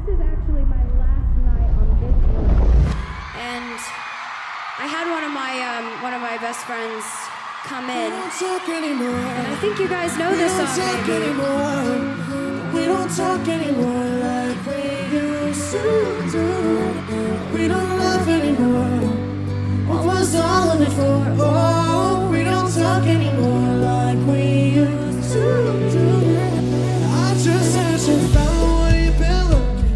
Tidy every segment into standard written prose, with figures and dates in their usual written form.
this is actually my last night on this road. And I had one of my best friends come in. And I think you guys know this song, maybe. We don't talk anymore like we used to do. We don't love anymore. What was all of it for? Oh, we don't talk anymore like we used to do. I just had you found what you've been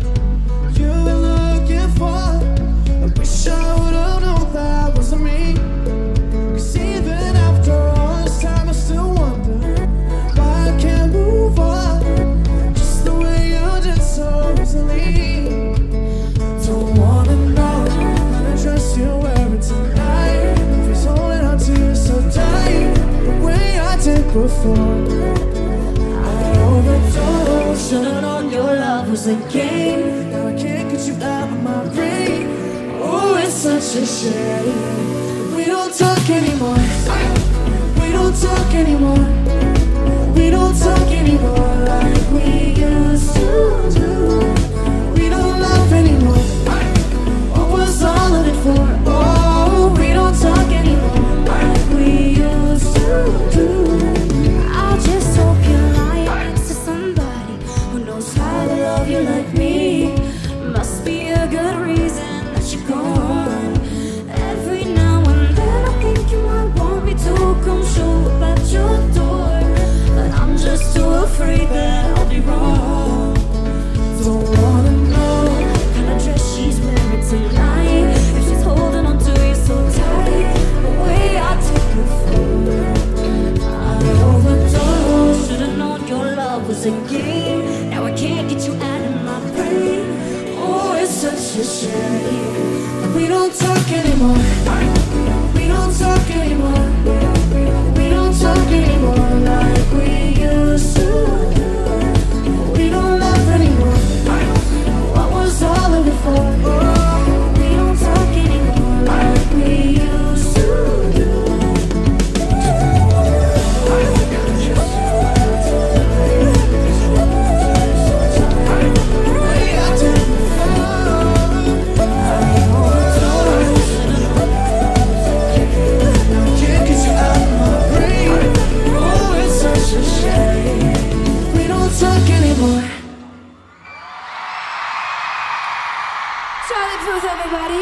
looking for. I wish I would've known that wasn't me. 'Cause even after all this time I still wonder why I can't move on just the way you did so easily. Don't wanna know how to dress you wearing tonight. If he's holding on to you so tight the way I did before. I overdosed, should've known your love was a game. Now I can't get you out of my brain. Oh, it's such a shame. We don't talk anymore. We don't talk anymore. We don't talk anymore like we used to do. We don't love anymore. What was all of it for? Oh, we don't talk anymore like we used to do. I just hope you're lying next to somebody who knows how to love you like me. Must be a good reason that you're gone. Every now and then I think you might want me to come show up at your door, but I'm just too afraid that I'll be wrong. Don't wanna know What kind of dress she's wearing tonight, if she's holding on to you so tight the way I did before. I overdosed. Should've known your love was a game. Now I can't get you out of my brain. Oh, it's such a shame. We don't talk anymore. We don't talk anymore. We don't talk anymore like we used to do. We don't love anymore. What was all of it for? Oh, we don't talk anymore like we used to do. Charlie Puth, everybody.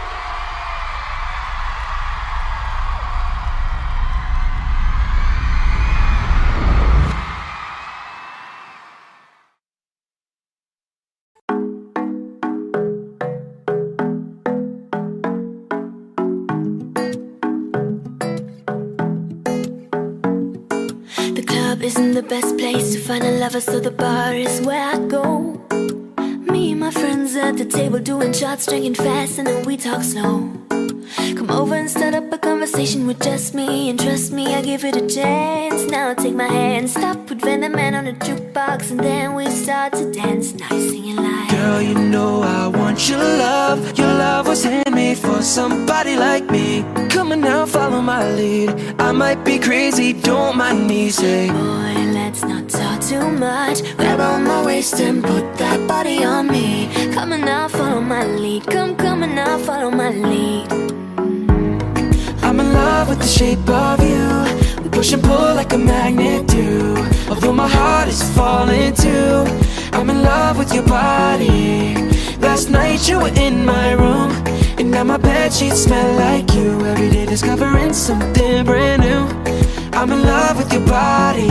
The club isn't the best place to find a lover, so the bar is where I go. Me and my friends at the table doing shots, drinking fast, and then we talk slow. Come over and start up a conversation with just me, and trust me, I give it a chance. Now take my hand, stop, put Van the Man on the jukebox, and then we start to dance. Now you're singing like, girl, you know I want your love. Your love was handmade for somebody like me. Come on now, follow my lead. I might be crazy, don't mind me. Say, boy, let's not talk too much. Grab on my waist and put that body on me. Come on now, follow my lead. Come on now, follow my lead. I'm in love with the shape of you. We push and pull like a magnet do. Although my heart is falling too, I'm in love with your body. Last night you were in my room, and now my bedsheets smell like you. Every day discovering something brand new. I'm in love with your body.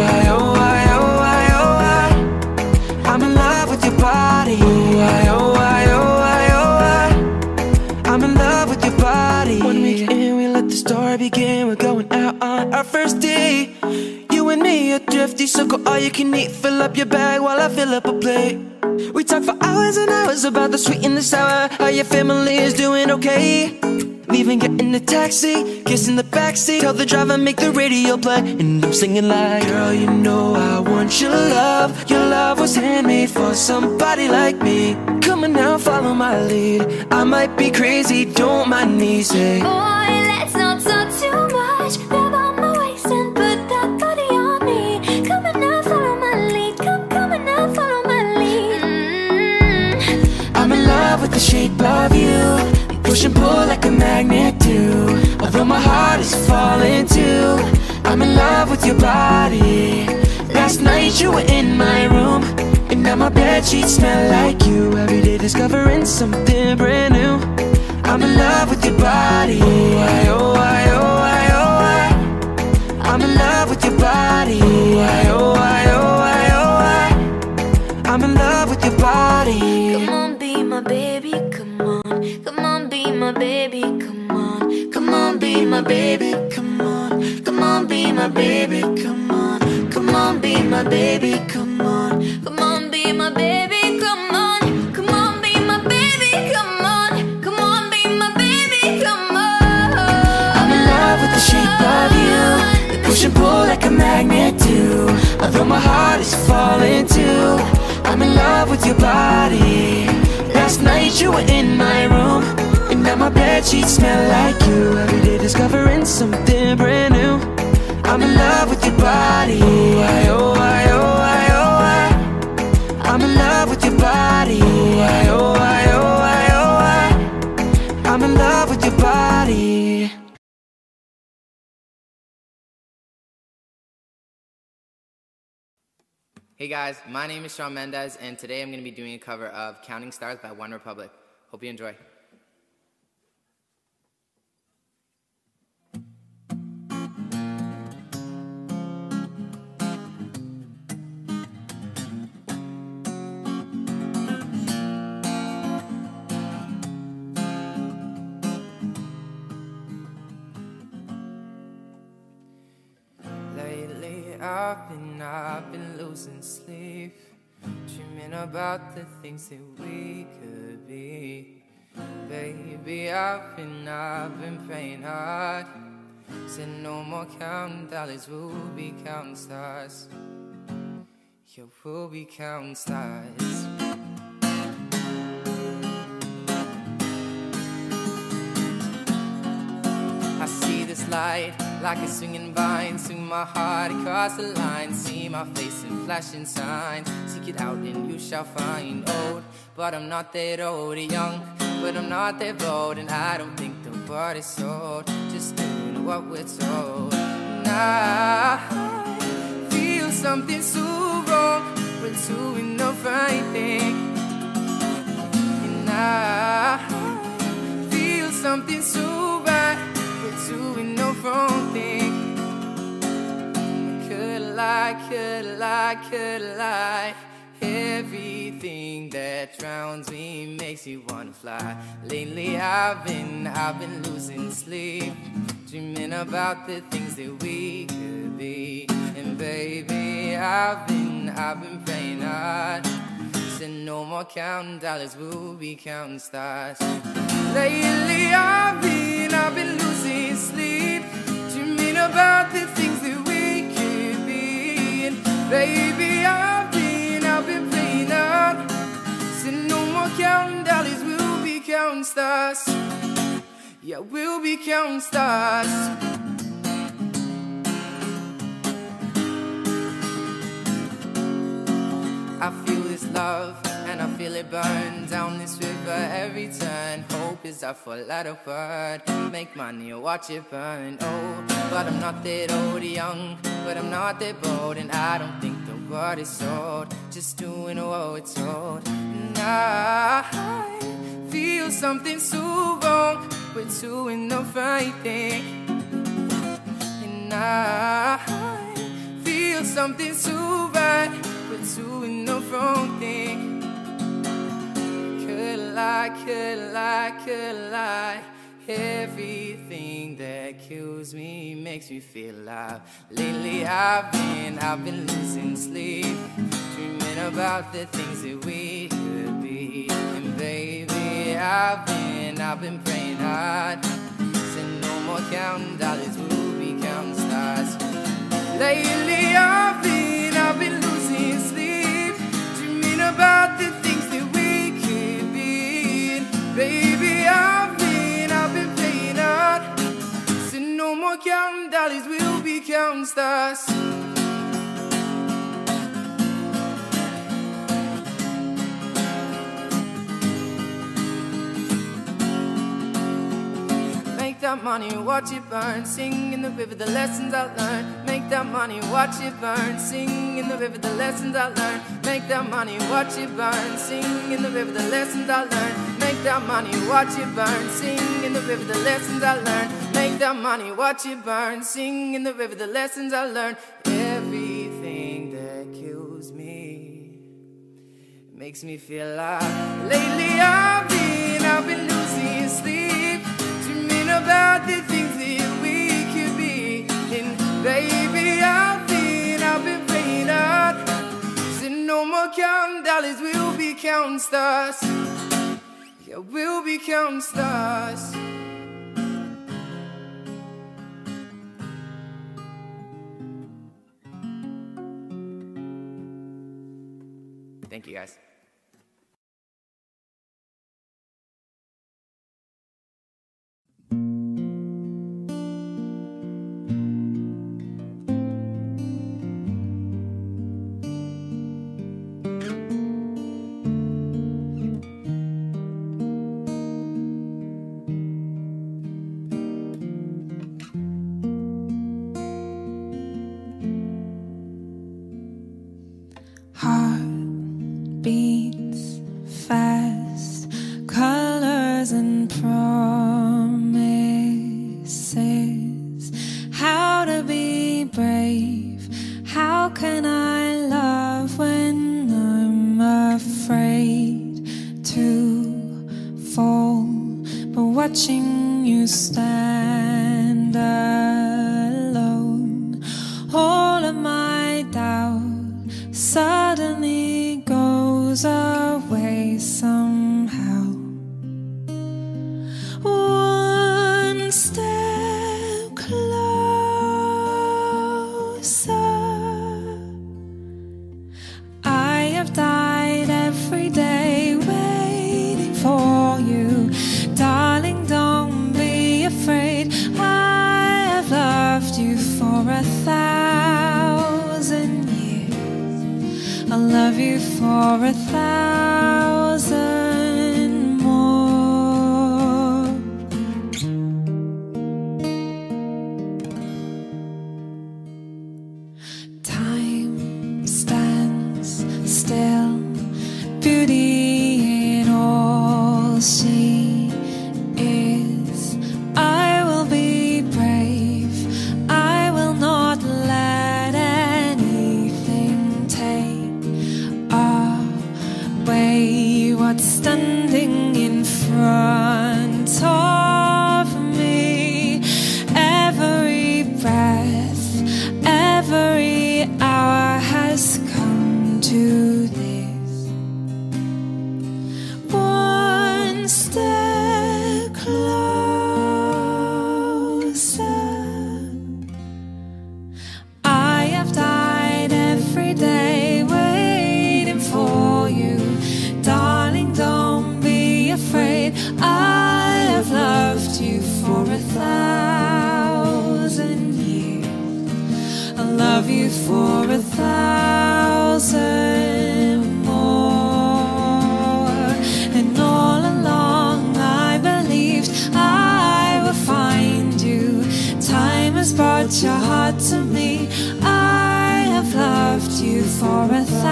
I'm in love with your body. I'm in love with your body. 1 week in, we let the story begin. We're going out on our first date. You and me are thrifty, so go all you can eat. Fill up your bag while I fill up a plate. We talk for hours and hours about the sweet and the sour. How your family is doing okay. Leaving, get in the taxi, kiss in the backseat. Tell the driver, make the radio play, and I'm singing like, girl, you know I want your love. Your love was handmade for somebody like me. Come on now, follow my lead. I might be crazy, don't mind me. Say, boy, let's not talk too much. Grab on my waist and put that body on me. Come on now, follow my lead. Come on now, follow my lead. the shape of you. We push and pull like a magnet do. Although my heart is falling too, I'm in love with your body. Last night you were in my room, and now my bedsheets smell like you. Every day discovering something brand new. I'm in love with your body. Oh, I, oh, I, oh, I. I'm in love with your body. Oh, I, oh, I, oh, I, oh, I. I'm in love with your body. Come on, be my baby, come on. Come on, be my baby, come on. Come on, be my baby, come on. Come on, be my baby, come on. Come on, be my baby, come on. Come on, be my baby, come on. Come on, be my baby, come on. Come on, be my baby, come on. I'm in love with the shape of you. We push and pull like a magnet do. Although my heart is falling too, I'm in love with your body. Last night you were in my room, and now my bedsheets smell like you. Every day discovering something brand new. I'm in love with your body. Oh, I, oh, I, oh, I, oh, I. I'm in love with your body. Oh, I, oh, I, oh, I, oh, I. I'm in love with your body. Hey guys, my name is Shawn Mendes, and today I'm going to be doing a cover of Counting Stars by One Republic. Hope you enjoy. Lately I've been losing sleep, dreaming about the things that we could be. Baby, I've been praying hard. Said no more counting dollars, we'll be counting stars. Yeah, we'll be counting stars. I see this light like a swinging vine, swing my heart across the line. See my face in flashing signs, seek it out and you shall find. Old, but I'm not that old. Young, but I'm not that bold. And I don't think the word is sold, just doing what we're told. And I feel something so wrong, but doing the right thing. And I feel something so right, doing no wrong thing. Could lie. Everything that drowns me makes you wanna fly. Lately I've been losing sleep, dreaming about the things that we could be. And baby, I've been praying hard. Said no more counting dollars, we'll be counting stars. Lately I've been losing sleep, dreaming about the things that we could be. And baby, I've been praying hard. Said no more counting dollars, we'll be counting stars. Yeah, we'll be counting stars. I feel this love, and I feel it burn down this river every turn. Hope is I fall out of word, make money or watch it burn. Oh, but I'm not that old. Young, but I'm not that bold. And I don't think the word is sold, just doing what we're told. And I feel something so wrong, we're doing the right thing. And I feel something so right, we're doing the wrong thing. Could lie. Everything that kills me makes me feel alive. Lately I've been losing sleep, dreaming about the things that we could be. And baby, I've been praying hard. Said no more counting dollars, we'll be counting stars. Lately I've been losing sleep, dreaming about the things that we could be. And baby, I've been playing hard. Said no more counting dollars, we'll be counting stars. that money, watch it burn. Sing in the river the lessons I learned. Make that money, watch it burn. Sing in the river the lessons I learned. Make that money, watch it burn. Sing in the river the lessons I learned. Make that money, watch it burn. Sing in the river the lessons I learned. Make that money, watch it burn. Sing in the river the lessons I learned. Everything that kills me makes me feel alive. Lately I've been losing sleep, dreaming about the things that we could be. And baby, I've been praying out. Said no more counting dollars, we'll be counting stars. Yeah, we'll be counting stars. Thank you, guys. Beats fast, colors and promises. How to be brave? How can I love when I'm afraid to fall? But watching you stand alone, all of my doubt suddenly goes away somehow. One step closer. I have died every day waiting for you. Darling, don't be afraid. I have loved you for 1,000 years. I'll love you for 1,000 more. Time stands still, beauty in all she is. I will be brave, I will not let anything take away what's standing in front of me. Every breath, every hour has come to this. One step closer. I have died every day waiting for you. Darling, don't be afraid. I have loved you for 1,000 years. I'll love you for 1,000 more. And all along I believed I would find you. Time has brought your heart to me. I have loved you for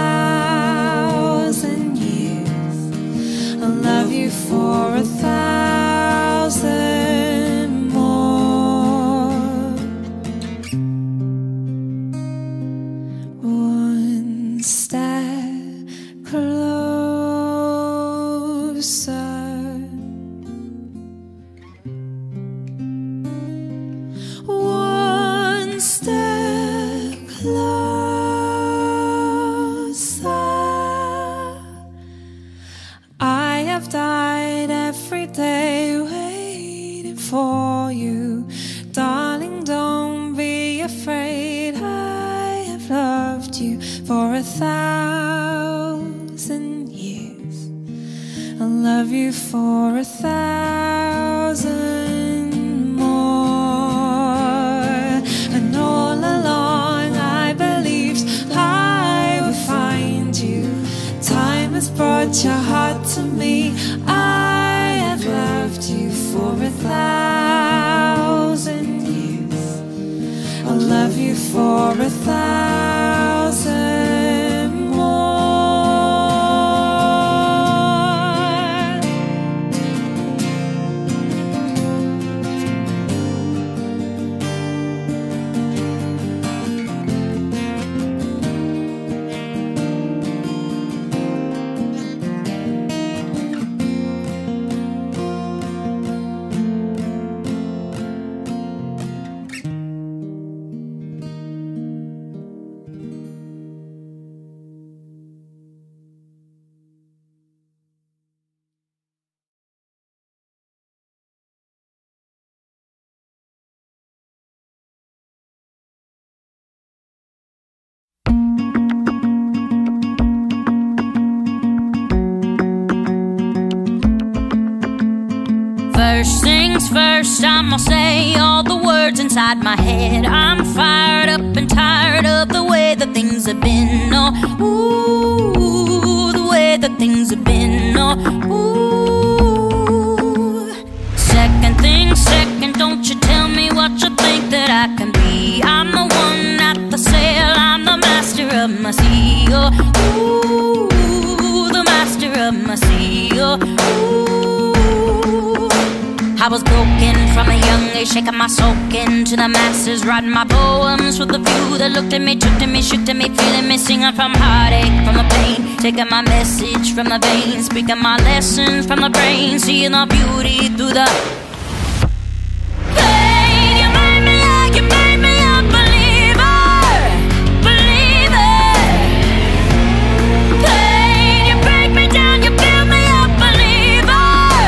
1,000 years. I'll love you for 1,000 more. One step closer. One step closer. I have died every day waiting for you. Darling, don't be afraid. I have loved you for 1,000 years. I'll love you for 1,000 more. And all along I believed I would find you. Time has brought your heart to me. I have loved you for 1,000 love you for 1,000 more. First things first, I'ma say all the words inside my head. I'm fired up and tired of the way that things have been. Oh, ooh, the way that things have been. Oh, ooh. Second thing second, don't you tell me what you think that I can be. I'm the one at the sail, I'm the master of my sea. Oh, ooh, the master of my sea. Oh, ooh. I was broken from a young age, shaking my soak into the masses, writing my poems for the few that looked at me, took to me, shook to me, feeling me, singing from heartache, from the pain, taking my message from the veins, speaking my lessons from the brain, seeing the beauty through the pain. You made me a believer, believer. Pain, you break me down, you build me up, believer.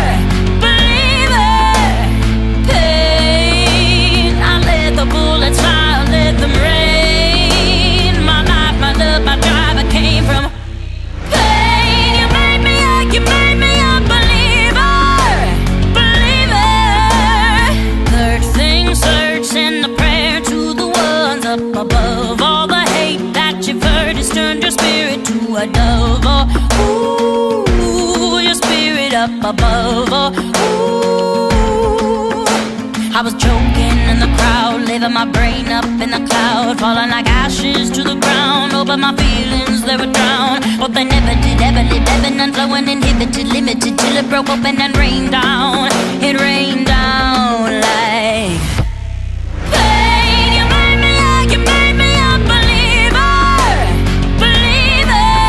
Bullets fly, let them rain. My life, my love, my drive, I came from pain. You made me a believer, believer. Third thing, search, send a prayer to the ones up above. All the hate that you've heard has turned your spirit to a dove. Oh, ooh, your spirit up above. Oh, ooh. I was joking in the crowd, leaving my brain up in the cloud, falling like ashes to the ground. Oh, but my feelings, they were drowned. What they never did, ever lived, ebbing and flowing, inhibited, limited, till it broke open and rained down. It rained down like pain. You made me a believer, believer.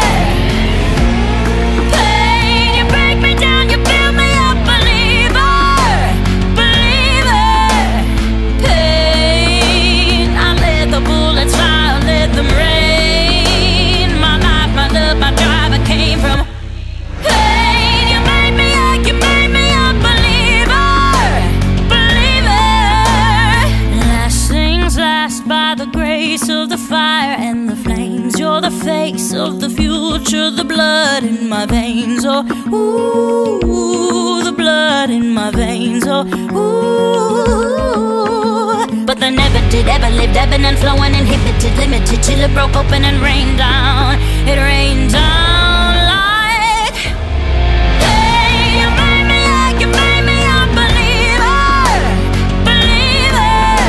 Pain, you break me down, you build me up, believer. The bullets fly, let them rain. My life, my love, my drive, I came from pain. You made me a believer, believer. Last things last, by the grace of the fire and the flames. You're the face of the future, the blood in my veins. Oh, ooh, the blood in my veins. Oh, ooh. But they never did, ever lived, ebbing and flowing, inhibited, limited, till it broke open and rained down. It rained down like hey, you made me a believer, believer.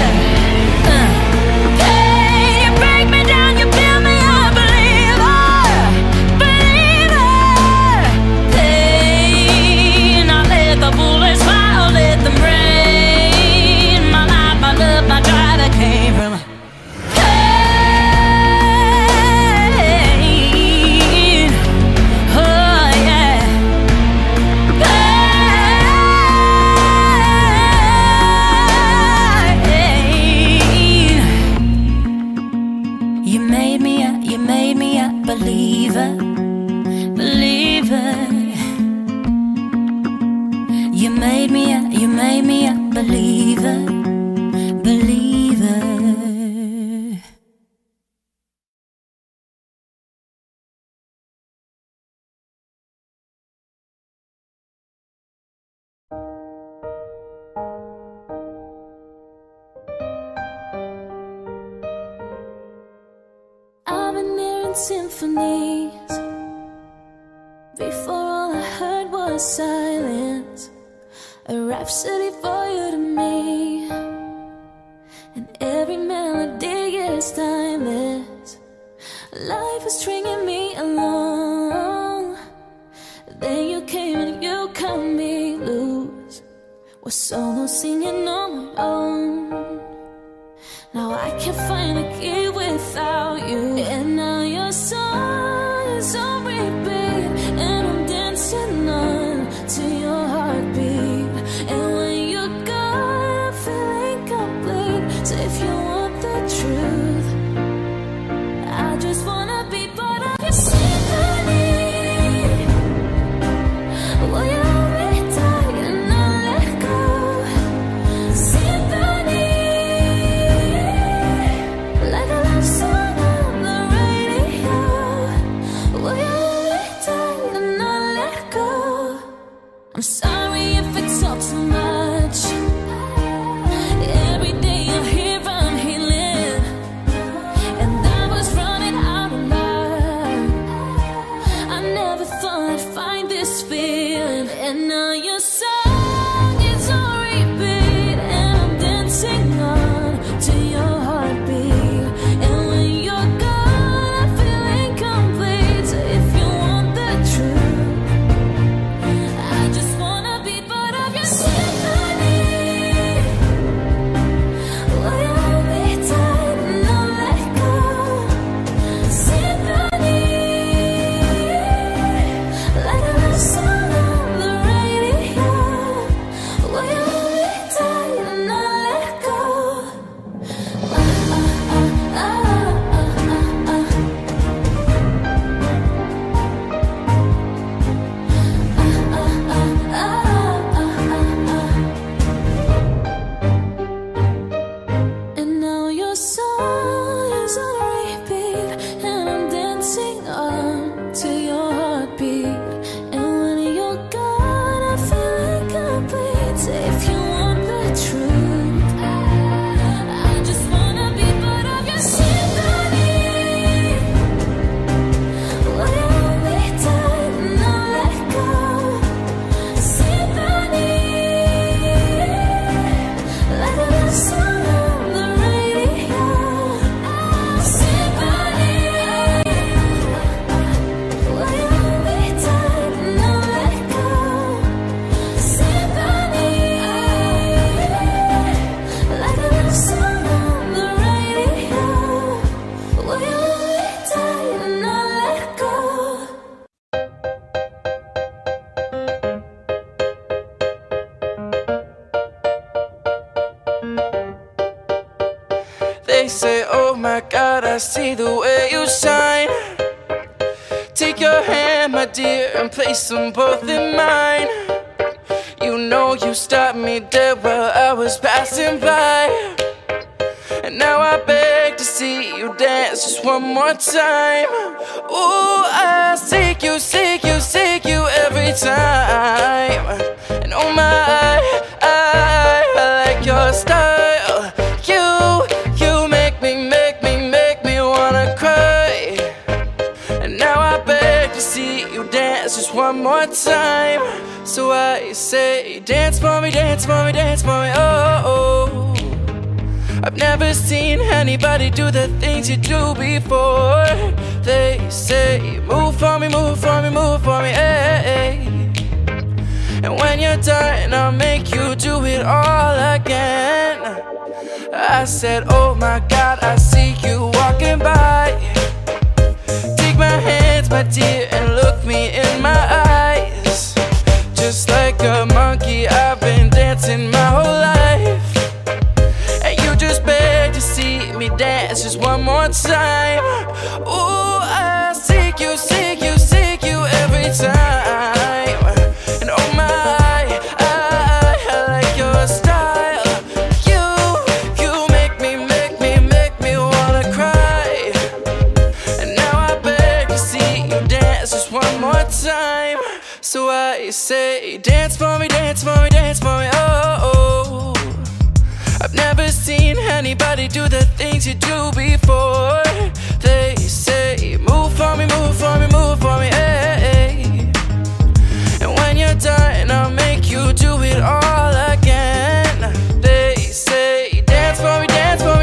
Hey, you break me down, you build me up, believer, believer. Pain, I let the bullets fly, I let them rain. My love, my drive, I came from pain. Oh yeah, pain. You made me a believer, believer. You made me a believer, believer. I've been hearing symphonies. Before all I heard was silence. A rhapsody for you to me. and every melody is timeless. Life is stringing me along. Then you came and you cut me loose. Was solo singing on my own. Now I can't find a key without you. And now your song is on repeat, and I'm dancing on to your heartbeat. And when you're gone, I feel incomplete. So if you want the truth, I just wanna be part of your symphony. Will you hold me tight and not let go? Symphony, like a love song on the radio. Will you hold me tight and not let go? I'm sorry if it's all too much. Every day I hear I'm healing, and I was running out of love. I never thought I'd find this feeling, and now your song is on repeat, and I'm dancing on to your heartbeat. And when you're gone, I feel incomplete. So if you want the truth, I just wanna be part of your symphony. Will you hold me tight and not let go? Symphony, like a love song on the radio. Will you hold me tight and not let go? And now your song is on repeat, and I'm dancing on to your heartbeat. And when you're gone, I feel incomplete. So if you want the truth, I just wanna be part of your symphony. Will you hold me tight and not let go? Symphony, like a love song on the radio. Symphony, will you hold me tight and not let go? Symphony, like a love song on the radio. Will you hold me tight and not let go? They say, oh my God, I see the way you shine. Take your hand, my dear, and place them both in mine. You know you stopped me dead while I was passing by, and now I beg to see you dance just one more time. Ooh, I seek you, seek you, seek you every time. And oh my, I like your style. You make me wanna cry. And now I beg to see you dance just one more time. So I say, dance for me, dance for me, dance for me, oh, oh. I've never seen anybody do the things you do before. They say, move for me, move for me, move for me, hey. And when you're done, I'll make you do it all again. I said, oh my God, I see you walking by. Take my hands, my dear, and look me in my eyes. Just like a monkey, I've been dancing my whole life, and you just beg to see me dance just one more time. Ooh, I seek you, seek you, seek you every time. And oh my, I like your style. You make me wanna cry. And now I beg to see you dance just one more time. So I say, dance for me, dance for me, dance for me, oh, oh. I've never seen anybody do the things you do before. They say, move for me, move for me, move for me, hey. And when you're done, I'll make you do it all again. They say, dance for me, dance for me.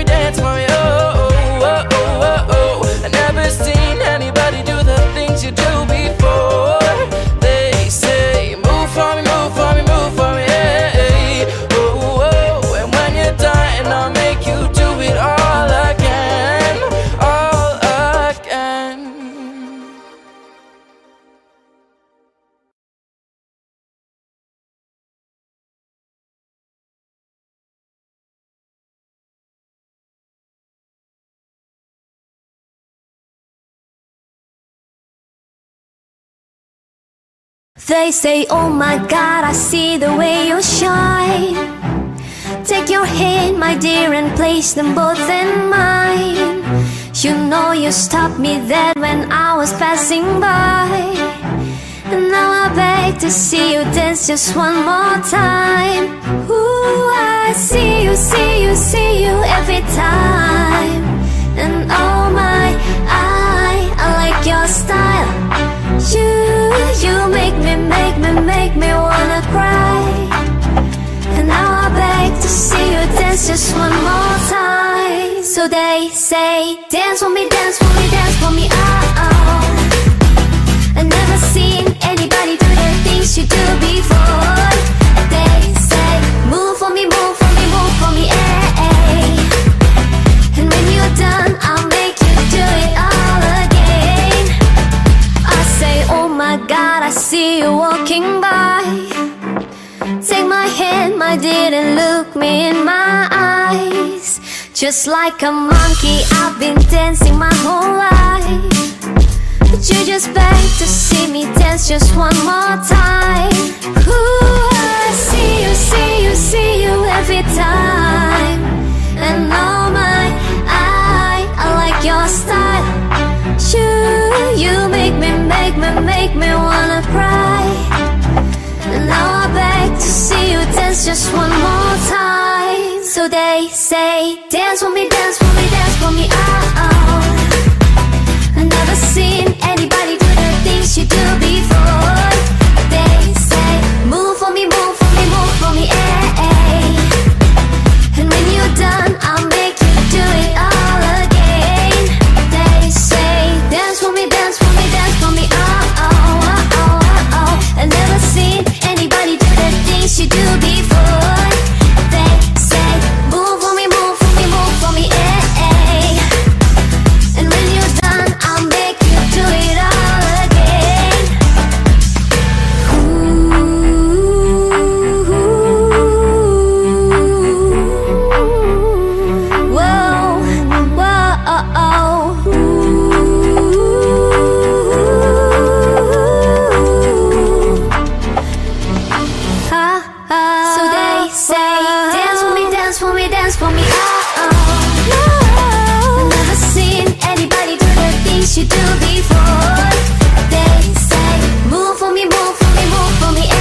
They say, oh my God, I see the way you shine. Take your hand, my dear, and place them both in mine. You know you stopped me there when I was passing by. And now I beg to see you dance just one more time. Ooh, I see you, see you, see you every time. And oh my, I like your style. You make me wanna cry. And now I beg to see you dance just one more time. So they say, dance for me, dance for me, dance for me, oh. I've never seen anybody do the things you do before. They say, move for me, move for me, move for me, And when you're done, I'll make you do it all again. I say, oh my God, I see you walking by. Take my hand, my dear, and look me in my eyes. Just like a monkey, I've been dancing my whole life. But you just beg to see me dance just one more time. Ooh, I see you, see you, see you every time. And oh my, I like your style. You make me wanna cry. And now I beg to see you dance just one more time. So they say, dance for me, dance for me, dance for me, oh. I've never seen anybody do the things you do before. They say, move for me, move for me, move for me, And when you're done, I'll make you do it all again. They say, dance for me, dance for me, dance for me, oh. I've never seen anybody do the things you do before. They say, move for me, move for me, move for me, And when you're done, I'll make you do it all again. Ooh, whoa, whoa, So they say, dance for me, dance for me, dance for me, I've never seen anybody do the things you do before. They say, move for me, move for me, move for me,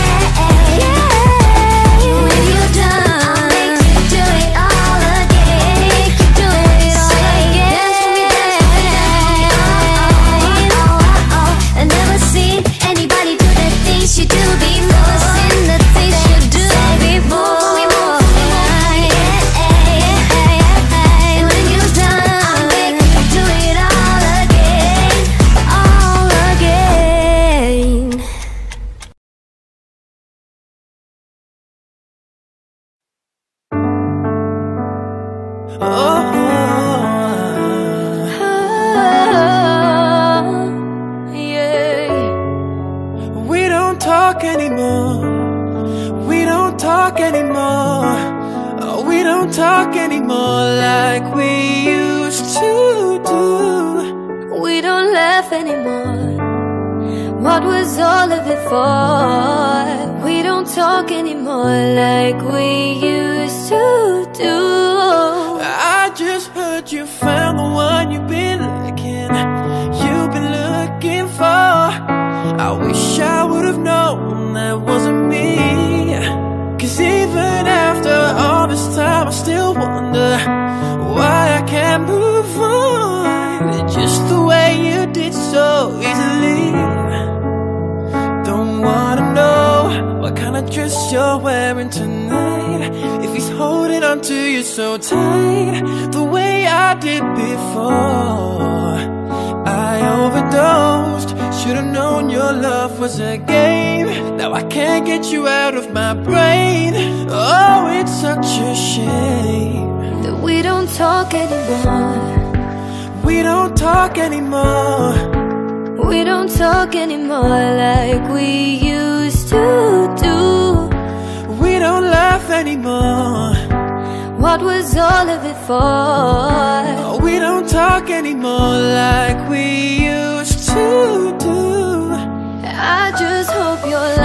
When you're done, I'll make you do it all again. Make you do it all again. Dance for me, dance for me, dance for me, I've never seen anybody do the things you do before. Seen the things you do before. When you're done, I'll make you do it all again, all again. We don't talk anymore. We don't talk anymore. Oh, we don't talk anymore like we used to do. We don't laugh anymore. What was all of it for? We don't talk anymore like we used to do. I just heard you found the one you've been looking for. I wish I would've known that wasn't me. Cause even after all this time, I still wonder why I can't move on just the way you did so easily. Don't wanna know what kind of dress you're wearing tonight, if he's holding on to you so tight the way I did before. I overdosed, should've known your love was a game. Now I can't get you out of my brain. Oh, it's such a shame that we don't talk anymore. We don't talk anymore. We don't talk anymore like we used to do. We don't laugh anymore. What was all of it for? We don't talk anymore like we used to do. I just hope your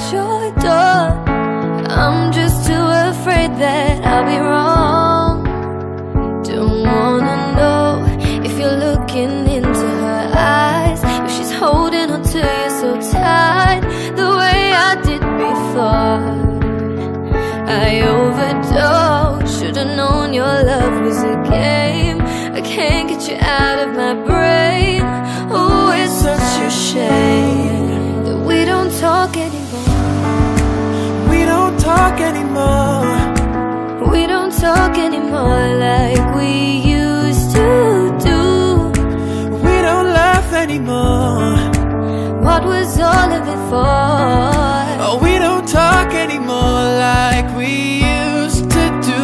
your door. I'm just too afraid that I'll be wrong. Don't wanna know if you're looking into her eyes, if she's holding on to you so tight, the way I did before. I overdosed, should've known your love was a game. I can't get you out of my brain. Oh, it's such a shame that we don't talk anymore. We don't talk anymore. We don't talk anymore like we used to do. We don't laugh anymore. What was all of it for? Oh, we don't talk anymore like we used to do.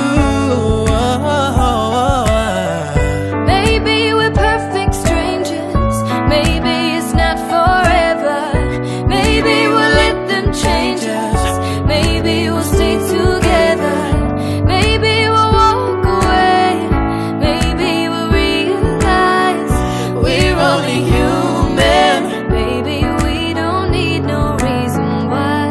Maybe we're perfect strangers. Maybe it's not forever. Maybe we'll let them change us. Maybe we'll stay together. Maybe we'll walk away. Maybe we'll realize we're only human. Maybe we don't need no reason why.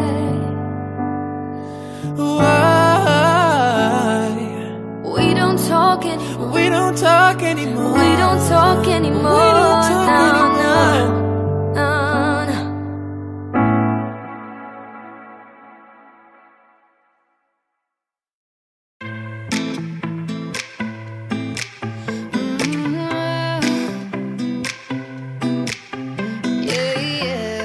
Why? We don't talk anymore. We don't talk anymore. We don't talk anymore. We don't talk No, anymore. no, no. Yeah, yeah.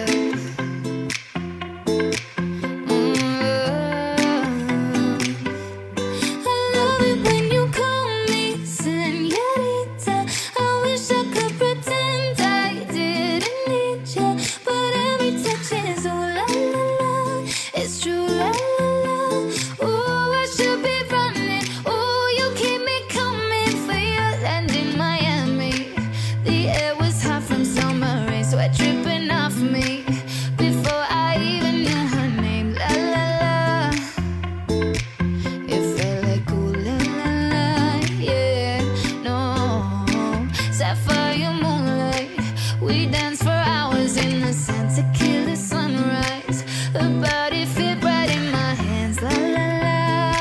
I love it when you call me señorita. I wish I could pretend I didn't need you, but every touch is ooh la la la. It's true la la la. Ooh, I should be running. Ooh, you keep me coming for you. Land in Miami, the air was hot from summer rain, sweat dripping off me before I even knew her name. La la la. It felt like ooh la la la, yeah, no. Sapphire moonlight, we danced for hours in the sun to kill the sunrise. Her body fit right in my hands, la la la.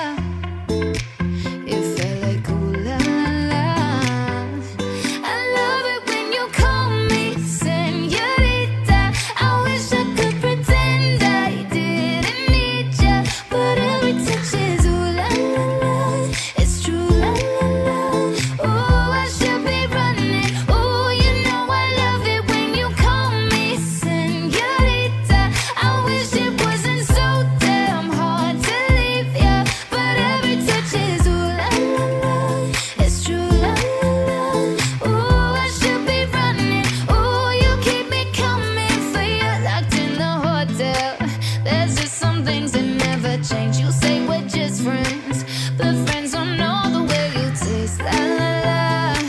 It felt like ooh la la la. I love it when you call me señorita. I wish I could pretend I didn't need you, but every touch is ooh la la la. It's true la la la. Ooh, I should be running. Ooh, you know I love it when you call me señorita. I wish it wasn't so damn hard to leave you, but every touch is ooh la la la. It's true la la la. Ooh, I should be running. Ooh, you keep me coming for you, locked in the hotel. There's just some things that never change. You say we're just friends, but friends don't know the way you taste. La la la.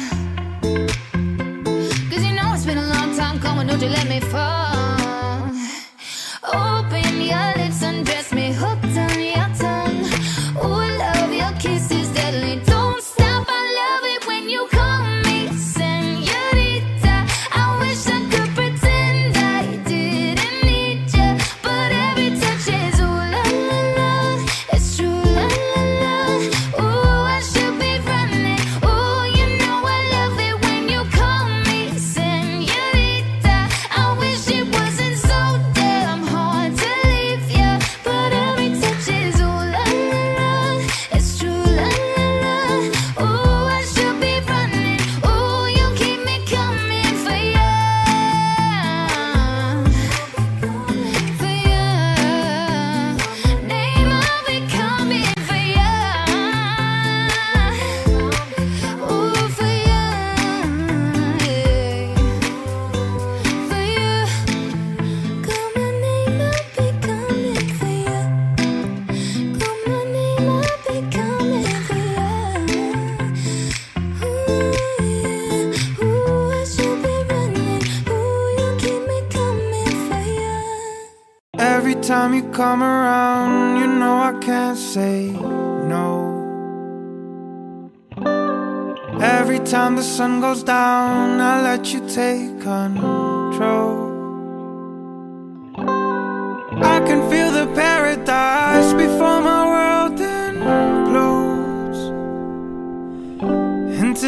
'Cause you know it's been a long time coming. Don't you let me fall. Open your lips, undress me, hooked on your tongue. Ooh, love your kisses deadly. Don't stop. I love it when you call me señorita. I wish I could pretend I didn't need you, but every touch is ooh la la la. It's true la la la. Ooh, I should be running. Ooh, you know I love it when you call me señorita. I wish it wasn't so damn hard to leave you, but every touch is ooh la la la. It's true la la la. Ooh, I should be running. Ooh, you keep me coming for you, for you. Name, I'll be coming for you. Ooh, for you, yeah. For you. Call my name, I'll be coming for you. Call my name, I'll be coming for you. Ooh, yeah. Ooh, I should be running. Ooh, you keep me coming for you. Every time you come around, you know I can't say no. Every time the sun goes down, I let you take control. I can feel the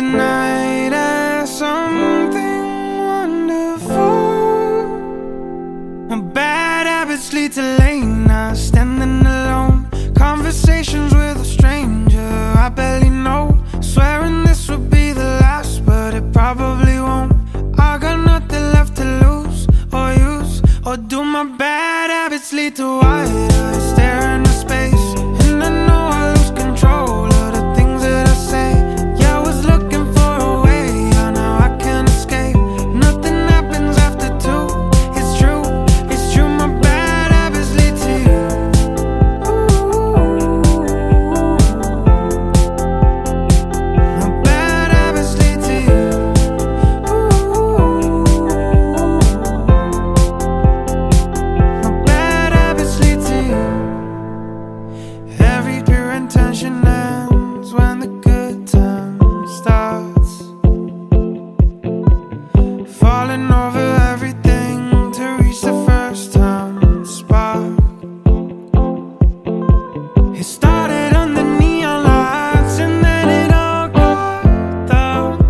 night as something wonderful. Bad habits lead to late nights, standing alone. Conversations with a stranger I barely know. Swearing this would be the last, but it probably won't. I got nothing left to lose or use. Or do my bad habits lead to wide eyes stare into space? And I know I lose control of the things that I say. Yeah, I was looking for a way, yeah, now I can't escape. Nothing happens after two. It's true, my bad habits lead to you. My bad habits lead to you. My bad habits lead to you. Every pure intention ends when the good time starts. Falling over everything to reach the first time spark. It started under neon lights and then it all got dark.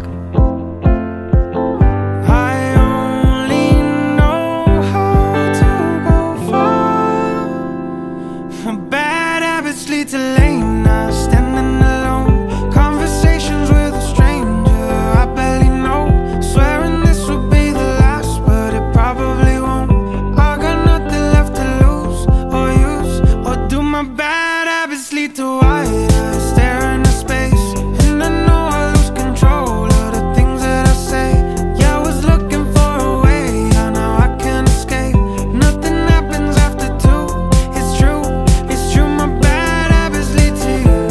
I only know how to go far. My bad habits lead to late nights, standing alone. Conversations with a stranger I barely know. Swearing this would be the last, but it probably won't. I got nothing left to lose or use. Or do my bad habits lead to wide eyes stare into space? And I know I lose control of the things that I say. Yeah, I was looking for a way, yeah, now I can't escape. Nothing happens after two. It's true, my bad habits lead to you.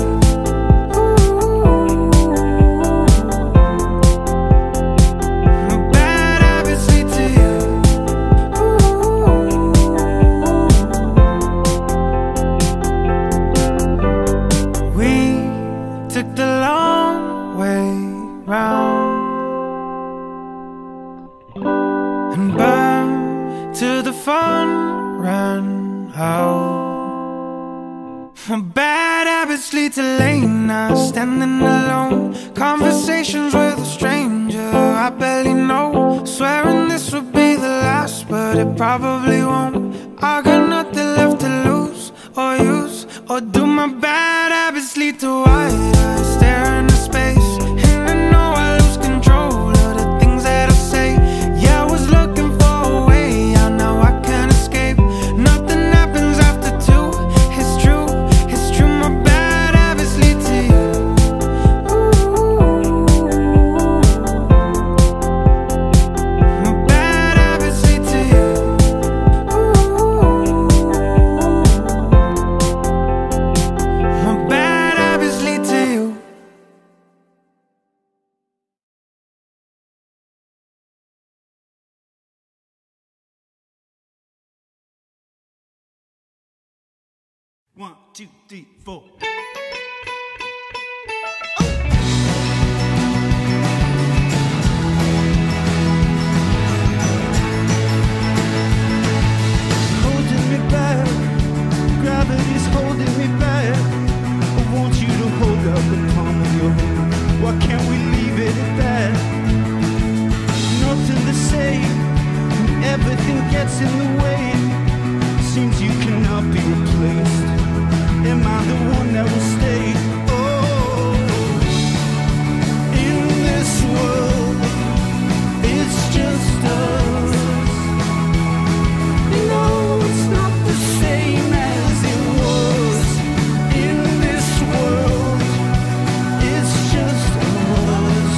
My bad habits lead to you. We took the long way round and burned till the fun ran out. My bad habits lead to late nights, standing alone. Conversations with a stranger I barely know. Swearing this would be the last, but it probably won't. I got nothing left to lose or use. Or do my bad habits lead to wide eyes stare into space? And I know I lose control of the things that I say. Yeah, I was looking for a way, yeah, now I can't escape. Nothing happens after two. It's true, my bad habits lead to you. My bad habits lead to you. My bad habits lead to you. One, two, three, four. Holding me back, gravity's holding me back. I want you to hold up the palm of your hand. Why can't we leave it at that? Nothing to say, when everything gets in the way. Seems you cannot be replaced. Am I the one that will stay? Oh, in this world, it's just us. No, it's not the same as it was. In this world, it's just us.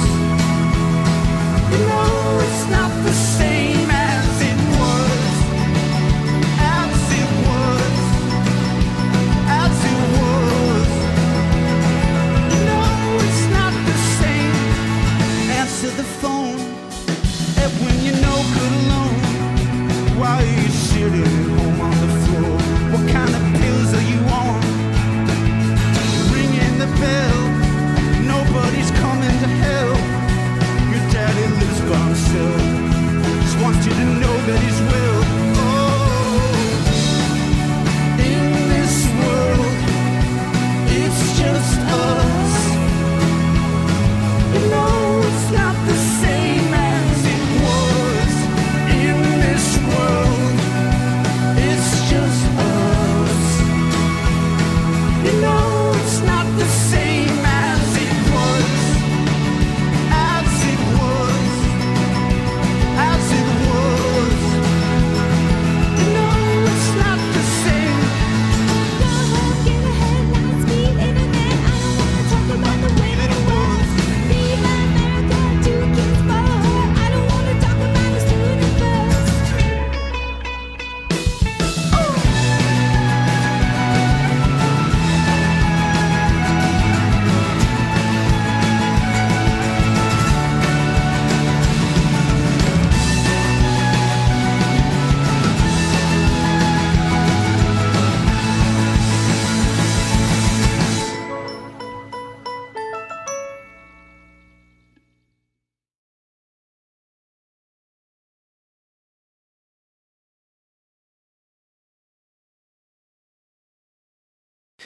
No, it's not the same as it was. As it was. As it was. No, it's not the same. Answer the phone, and when you're no good alone. Why are you sitting at home on the floor? What kind of pills are you on? Ringing the bell, nobody's coming to help. Your daddy lives by himself, just wants you to know that he's well. Oh, in this world, it's just us. You know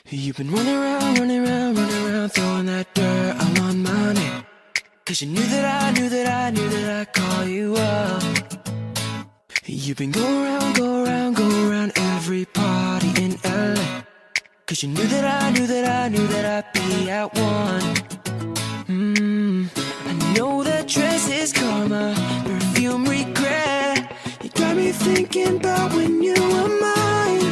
You've been running around, throwing that dirt all on my name. 'Cause you knew that I'd call you up. You've been go around every party in LA. 'Cause you knew that I'd be at one. I know that dress is karma, perfume regret. You got me thinking about when you were mine.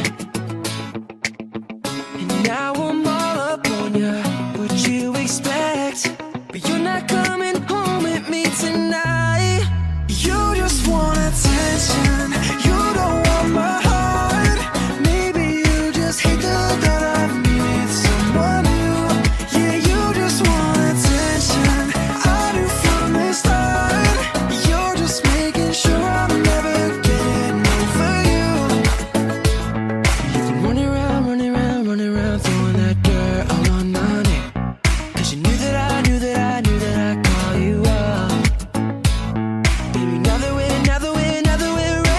And now I'm all up on ya, what you expect? But you're not coming home with me tonight. You just want attention, you don't want my heart. Maybe you just hate the thought of me with someone new. Yeah, you just want attention, I do from the start. You're just making sure I'm never getting over you. You've been running around, throwing that dirt all on my name. 'Cause you knew that I'd call you up. Baby, now that we're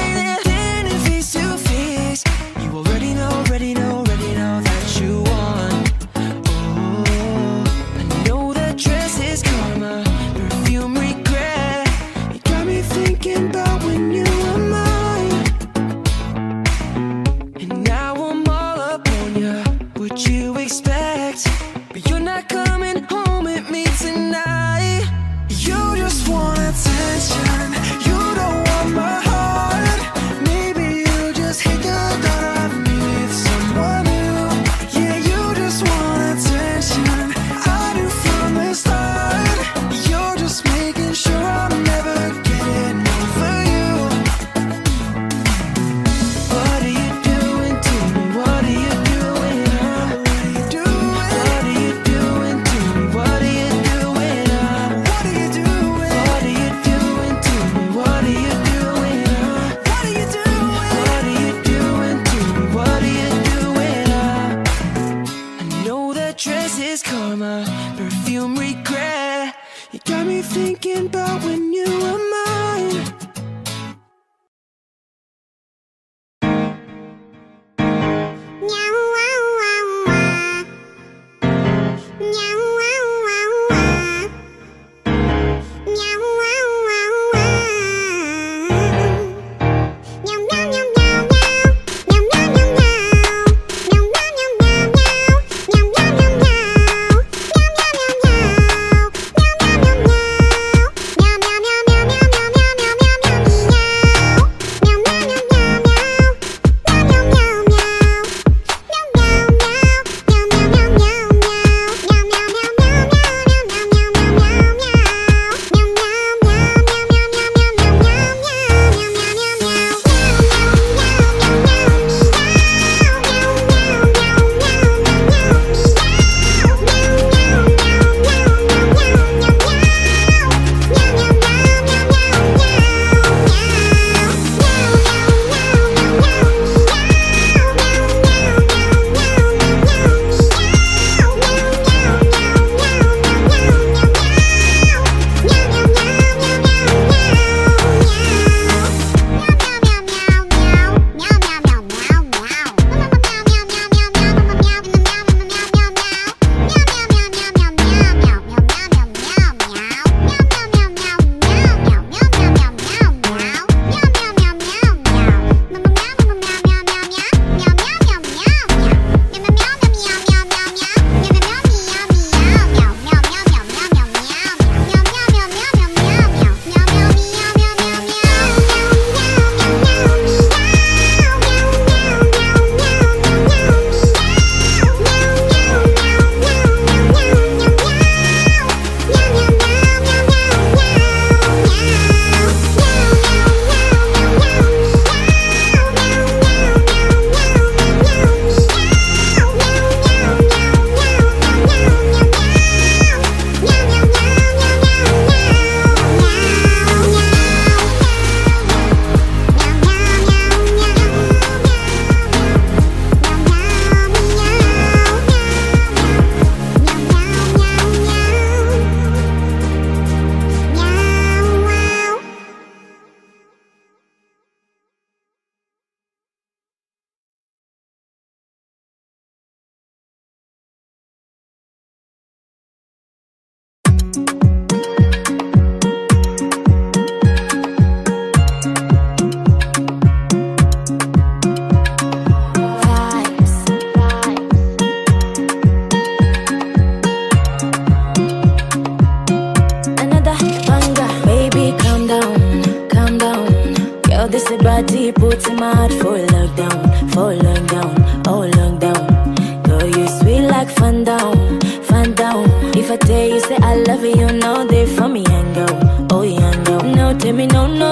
much for lockdown, oh lockdown. Girl, you sweet like fun down. If I tell you say I love you, you know they for me and go, oh yeah, no. No, tell me no, oh,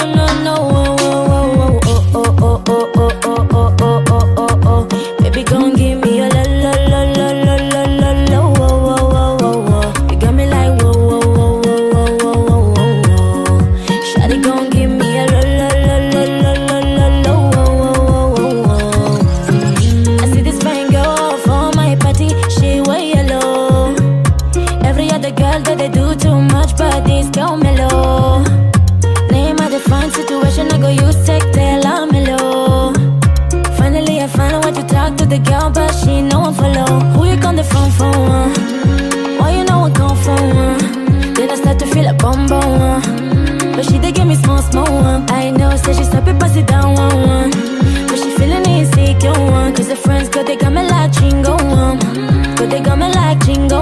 oh, oh, oh, oh, oh, oh, oh, oh, oh, oh, oh, oh. Baby, gon' give me a la la la la la la la la, oh, oh, oh, oh, oh. You got me like whoa, whoa, whoa, whoa, whoa, whoa, whoa. Shawty gon' give me a la la la la la la la la, oh, oh, oh, oh. I see this fine girl for my party, she wear yellow. Every other girl that they do too much, but this girl mellow. Name of the fine situation, I go use take tell I'm mellow. Finally I find out what to talk to the girl, but she no one follow. Who you on the phone for? Why you know I come from? Then I start to feel a bum bum. But she they give me small I know, say she stop it, pass it down one. But she feeling insecure, cause her friends got they got me like chingo. But they got me like chingo.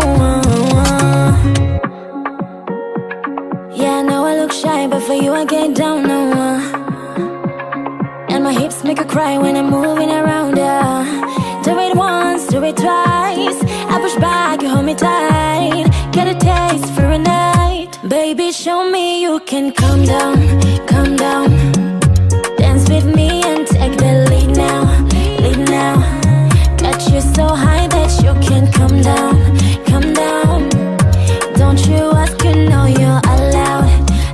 Yeah, I know I look shy, but for you I get down no. And my hips make her cry when I'm moving around her. Do it once, do it twice. I push back, you hold me tight. Get a taste for a night. Baby, show me you can calm down. Dance with me and take the lead now. Got you so high that you can't come down. Don't you ask, you know you're allowed.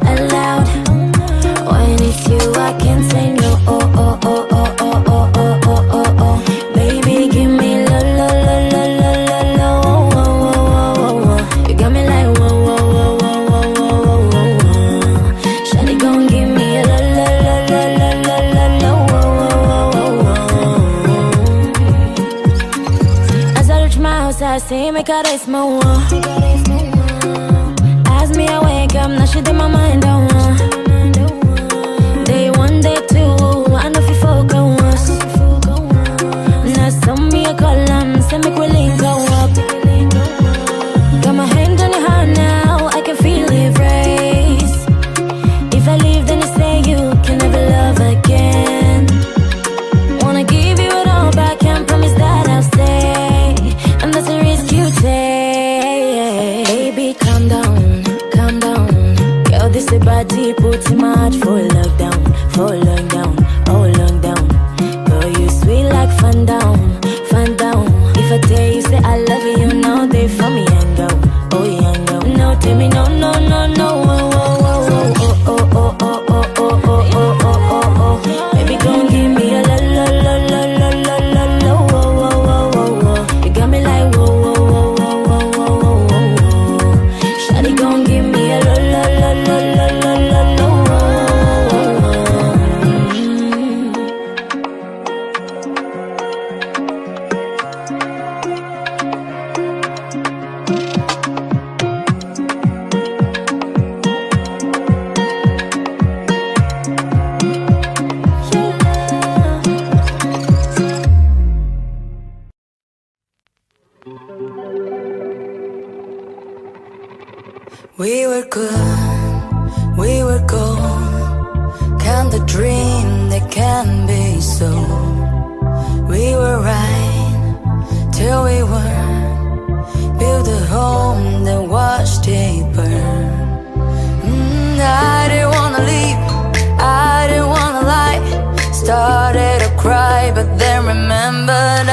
When it's you, I can't say no. Oh, oh, oh, oh, oh, oh, oh, oh, oh, oh. Baby, give me la la la la la la la. Oh, oh, oh, oh, oh. You got me like whoa, whoa, whoa, whoa, whoa, whoa, whoa. Shawty gon' give me a la la la la la la la la. Oh, oh, oh, oh. As I reach my house, I see me got a small. As me I wake up, now she did my mind on. Day one, day two, I know if you focus. Now some me a call them, say make we link go up. Got my hand on your heart now, I can feel it race. If I leave, then you say you can never love again. Wanna give you it all back, can't promise that I'll stay. And that's a risk you take. Baby, calm down. Girl, this a body put too much for lockdown, oh lockdown. Girl, you sweet like fun down. If I tell you say I love you, you know they for me and go, oh yeah, no. No, tell me no, oh, oh, oh, oh, oh, oh, oh, oh, oh, oh, oh, oh, oh. Baby, gon' give me a la la la la la la la la, oh, oh, oh, oh, oh. You got me like whoa, whoa, whoa, whoa, whoa, whoa, whoa. Shawty gon' give me a la la la la la la la la, oh, oh, oh. We were good, we were gold. Count the dream that can be so. We were right till we weren't. Build a home that watched it burn. I didn't wanna leave, I didn't wanna lie. Started to cry, but then remembered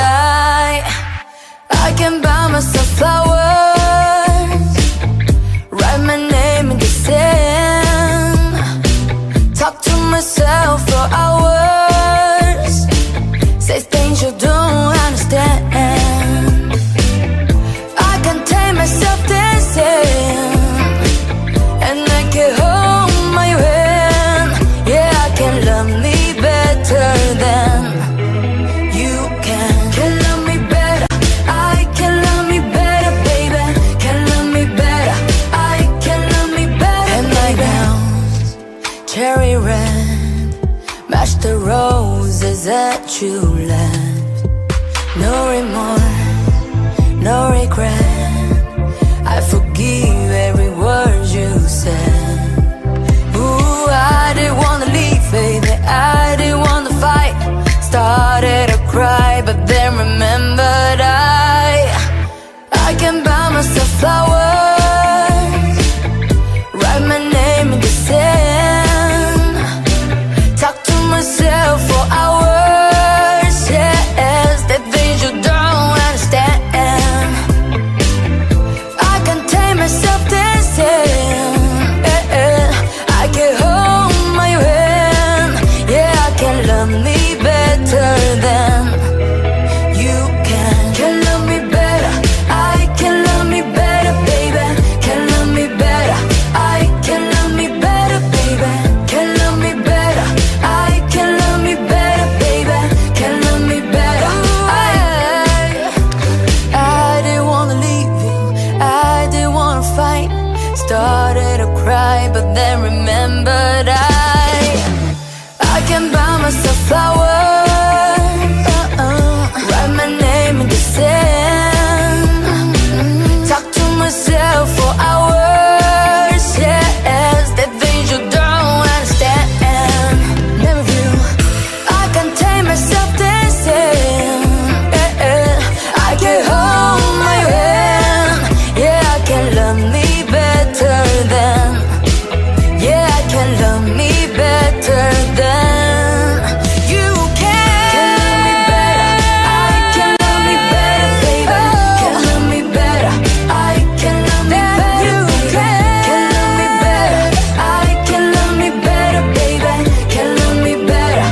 I can buy myself flowers, write my name in the sand, talk to myself for hours, say things you don't understand. I can take myself dancing and make it hold my hand. Yeah, I can love me better than you can. Can love me better, I can love me better, baby. Can love me better, I can love me better. And my gowns, cherry red, match the roses that you left. No remorse, no regret, I forgive every word you said. Ooh, I didn't wanna leave, baby, I didn't wanna fight. started to cry, but then remembered I can buy myself flowers, write my name in the sand, talk to myself for hours, yes, the things you don't understand. I can take myself dancing, I can hold my hand, yeah, I can love me better than you can. Can love me better, I can love me better, baby. Can love me better, I can love me better, baby. Can love me better, I can love me better, baby. Can love me better. I didn't wanna leave you, I didn't wanna fight. Started to cry, but then remembered I can buy myself flowers, write my name in the sand, talk to myself for hours, yes, the things you don't understand. Never view, I can take myself dancing, I can hold my hand, yeah, I can love me better than, yeah, I can love me better than you can. Can love me better, I can love me better, baby. Can love me better, I can love me better. You can love me better, I can love me better, baby. Can love me better,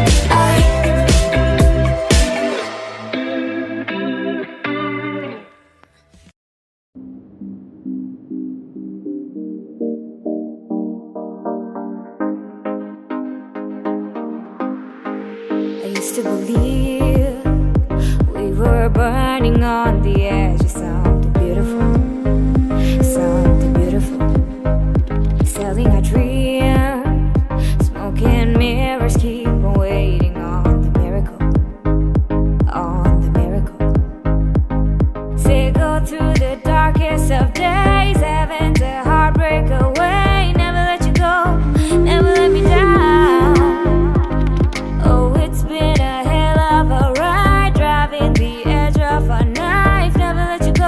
I used to believe we were burning on the edge of something beautiful, something beautiful. Selling our dream, smoking mirrors, keep on waiting on the miracle, on the miracle. Say go through the darkest of days, heaven to heartbreak away. Never let you go, never let me down. Oh, it's been a hell of a ride, driving the edge of a knife. Never let you go.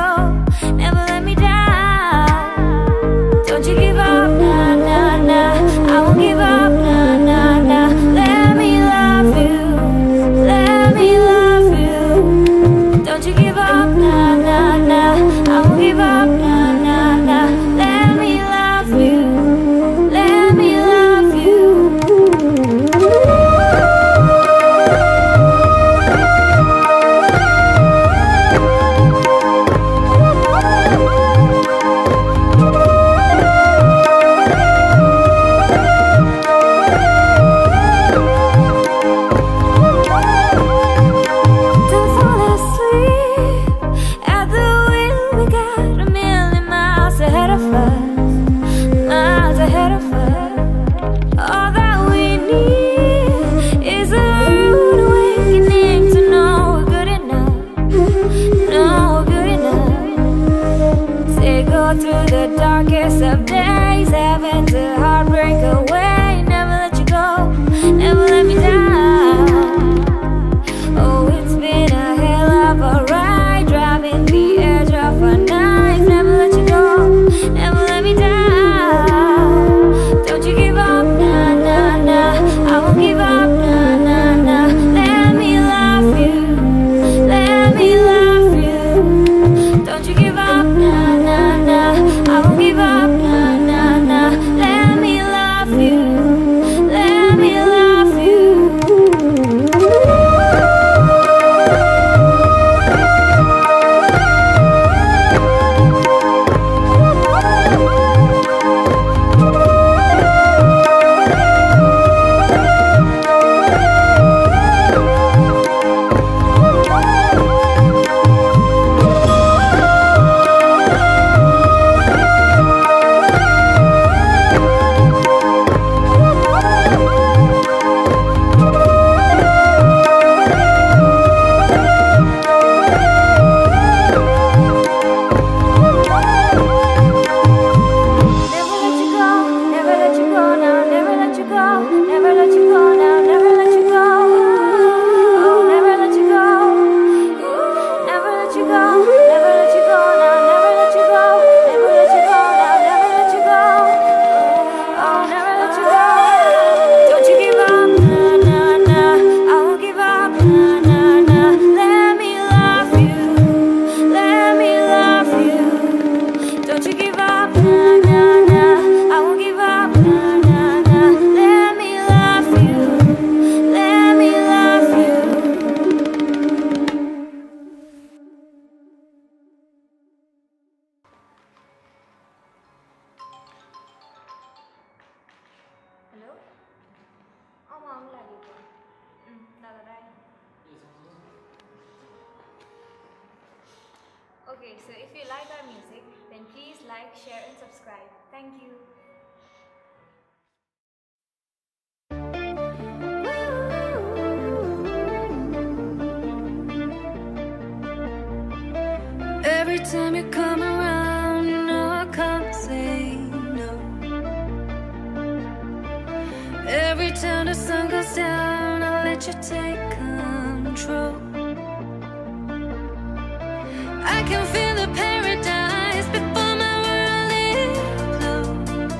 Okay, so if you like our music, then please like, share and subscribe. Thank you. Every time you come around, you know I can't say no. Every time the sun goes down, I'll let you take control. I can feel the paradise before my world implodes.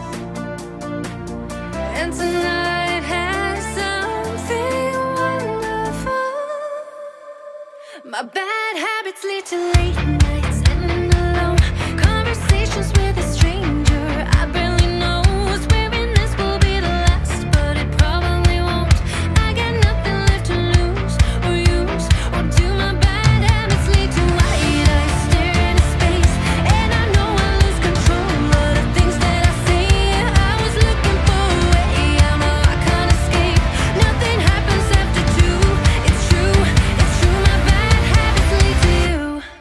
And tonight has something wonderful. My bad habits lead to late nights and alone conversations with a stranger I barely know. Swearing this will be the last, but it probably won't. I got nothing left to lose or use or do. My bad habits lead to white eyes stare into space, and I know I lose control of the things that I say. I was looking for a way, I know I can't escape. Nothing happens after two. It's true, it's true. My bad habits lead to you.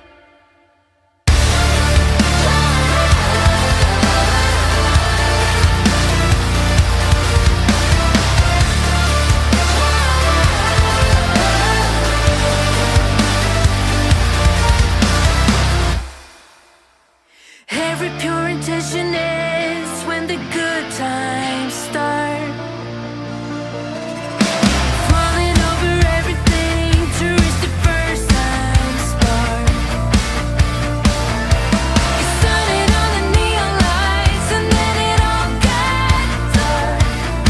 Every pure intention is when the good times start. Falling over everything to reach the first time spark. You started on the neon lights and then it all got dark.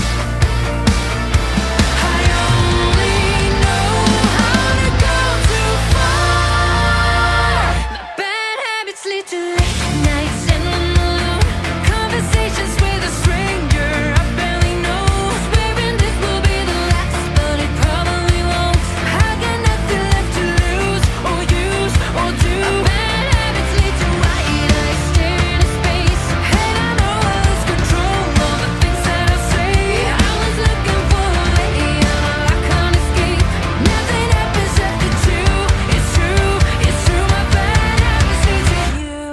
I only know how to go too far. My bad habits lead to late nights and alone conversations with a stranger I barely know. Swearing this will be the last, but it probably won't. I got nothing left to lose or use or do. My bad habits lead to white eyes stare into space, and I know I lose control of the things that I say. I was looking for a way, I know I can't escape. Nothing happens after two. It's true, it's true. My bad habits lead to you.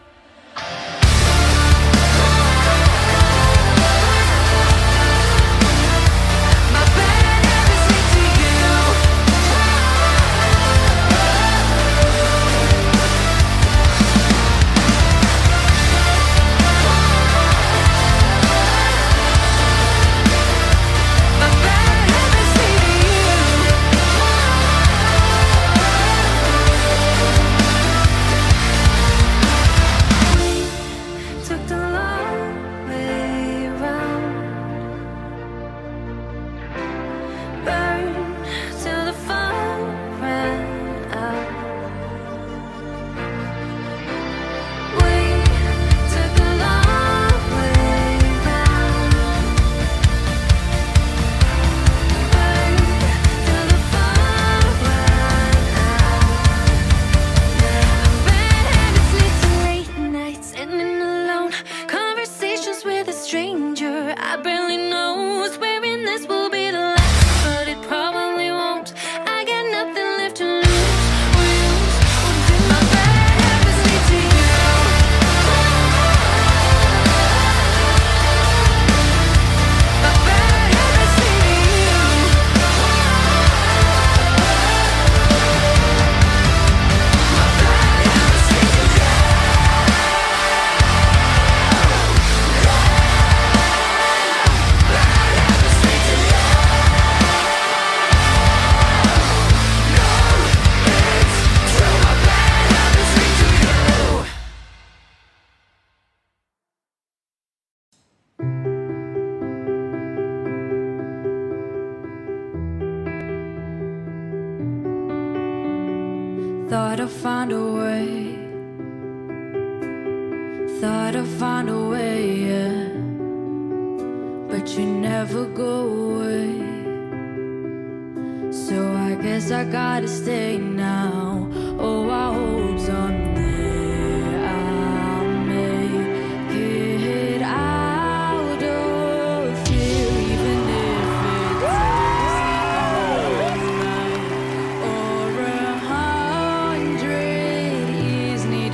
My bad habits lead to you. My bad habits lead to you. We took the long way round, burned till the fun ran out. We took the long way round, burned till the fun ran out. Bad habits lead to late nights and alone conversations with a stranger I barely know. Swearing this will be the last, but it probably won't. I got nothing left to lose or use or do. My bad habits lead to you. My bad habits lead to you. My bad habits lead to you. Thought I'd find a way. Thought I'd find a way, yeah. But you never go away. So I guess I gotta stay now. Oh, I hope someday I'll make it out of here, even if it takes all night or 100 years. Need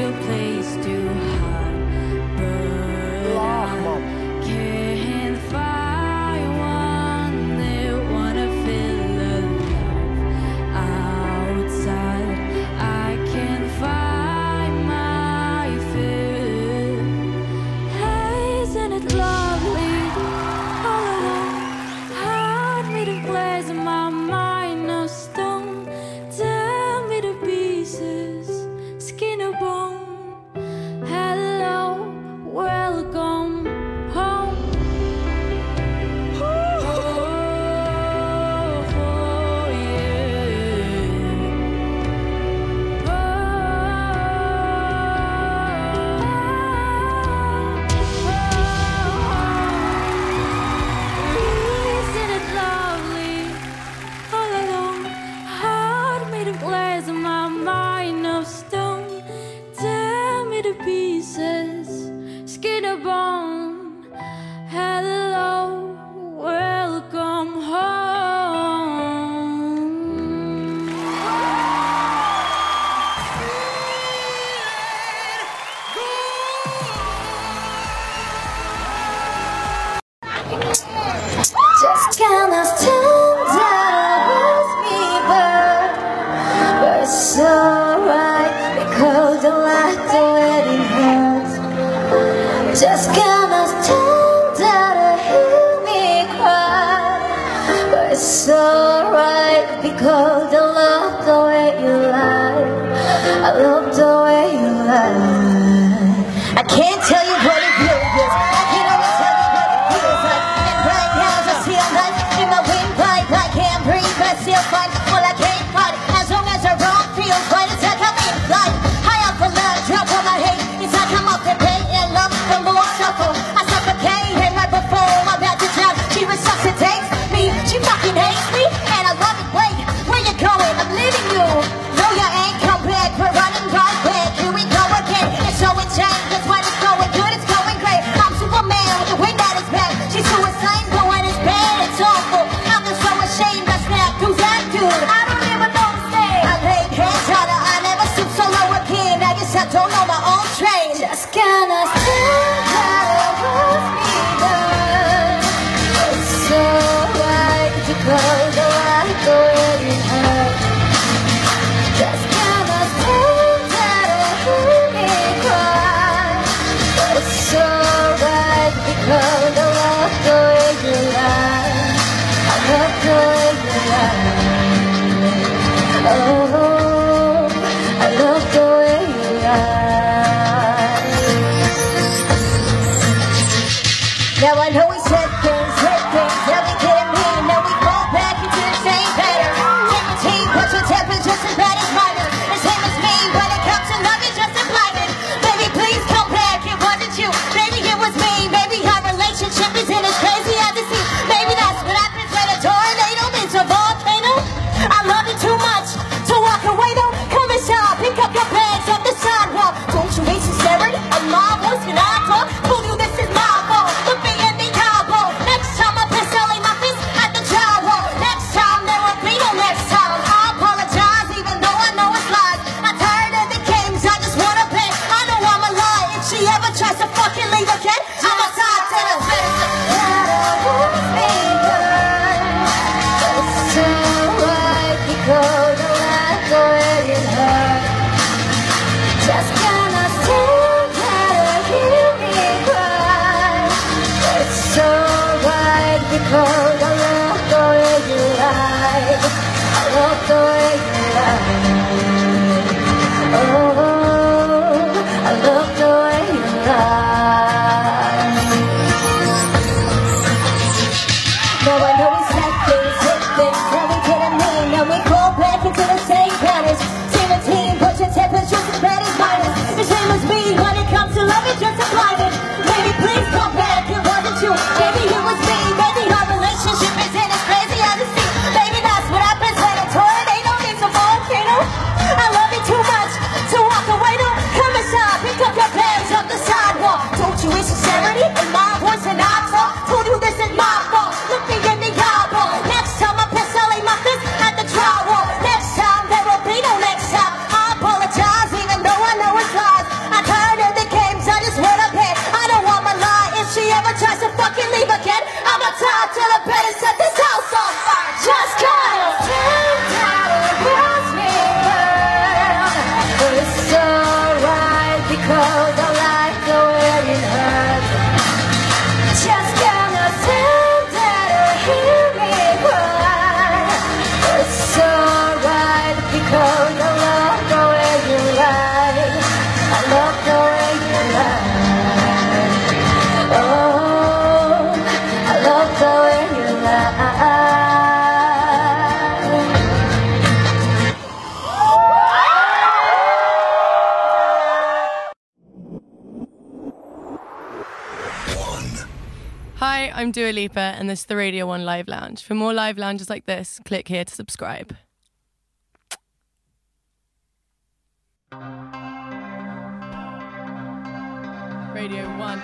Where's my mind of stone? Tear me to pieces, skin or bone. Hello, welcome home. Just kinda stand out with me, but it's alright because I like the way it hurts. Just kinda stand out to hear me cry, but it's alright because I love the way you lie. I love the way you lie. I can't tell you what it feels like. I can only tell you what it feels like. And right now I feel like in my windpipe I can't breathe, but I still fight. Well, I can't fight as long as the wrong feels right. It's like I'm in flight, high up for love, drop on my hate. It's like I'm off the pain and love from the shuffle. I suffocate and right before I'm about to drown, she resuscitates me. She fucking hates me and I love it. Wait, where you going? I'm leaving you. No, you ain't come back. We're running right back. Here we go again. It's so insane. That's why it's going good. It's going great. I'm Superman with the wind at his back. She's suicide, but when it's bad, it's awful. I'm just so ashamed. I snap. Who's that dude? I don't even know his name. I laid hands on her. I never stoop so low again. I guess I don't know my own train. Just gonna stand out with me, but it's alright because I like the way it hurts. Just gonna stand out and hear me cry, but it's alright because I love the way you lie. I love the way you lie. Oh, I love the way you lie. Now I know we said things, that we didn't mean. Now we fall back into the same pattern. Same routine, but your temper's just as bad as mine. The same as me, when it comes to love, you're just as blinded. Baby, please come back, it wasn't you. Maybe it was me, maybe our relationship isn't as crazy as it seems. Maybe that's what happens when a tornado meets a volcano. I love you too much to walk away though. Come inside, pick up your bags off the sidewalk. Don't you hate sincerity? A my voice when I talk. Told you this is my fault. Look me in the eyeball. Next time I piss selling my fist at the drywall. Next time there will be no next time. I apologize even though I know it's lies. I'm tired of the games, I just wanna bet. I know I'm a lie. If she ever tries to fucking leave again, I'm a side to the fence. It's alright because I like the way it hurts. Just gonna stand out and hear me cry. It's alright because I love the way you lie. I love the way you lie. Oh, I love the way you lie. Now I know we said things, hit things that we didn't mean. Now we fall back into the same patterns. Same routine, but your temper's just as bad as mine. The same as me when it comes to love, it's just as blinded. Baby, please come back, it wasn't you. Maybe it was me, maybe our relationship isn't as crazy as it seems. Maybe that's what happens when a tornado meets a volcano. I love you too much to walk away though. Come inside, pick up your bags off the sidewalk. Don't you hear sincerity in my voice and I talk? Told you this is my fault. Look me in the eyeball. Next time I piss selling my fist at the drywall. Next time there will be no next time. I apologize even though I know it's lies. I'm tired of the games, I just wanna pay. I don't want my lie. If she ever tries to fucking leave again, I'ma tie to the bed and set this house on fire. Just kinda stand out and watch me burn. But it's alright because I like the way it hurts. Just gonna stand out and hear me cry. It's alright because I love the way you lie. I love the way you lie. Oh, I love the way you lie. Hi, I'm Dua Lipa, and this is the Radio 1 Live Lounge. For more live lounges like this, click here to subscribe. Radio 1.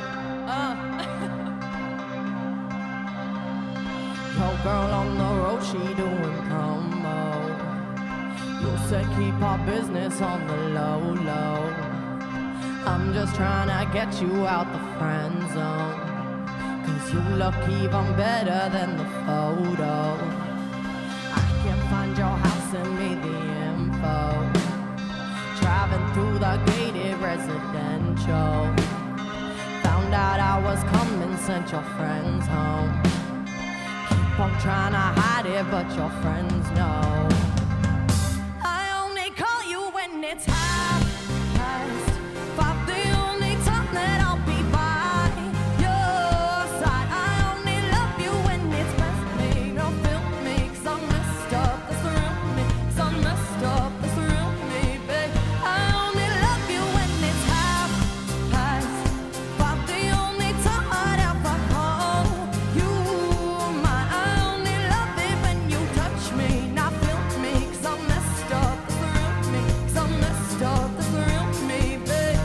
Your girl on the road, she doing combo. You said keep our business on the low, low. I'm just trying to get you out the friend zone, 'cause you look even better than the photo. I can't find your house, send me the info. Driving through the gated residential, found out I was coming, sent your friends home. Keep on trying to hide it, but your friends know. I only call you when it's half past 5, the only time that I'll be by your side. I only love you when it's best me. Don't feel me, 'cause I'm messed up, that's the real me. 'Cause I'm messed up, that's the real me, babe. I only love you when it's half past 5, the only time I'd ever call you mine. I only love it when you touch me, not feel me, 'cause I'm messed up, that's the real me. 'Cause I'm messed up, that's the real me, babe.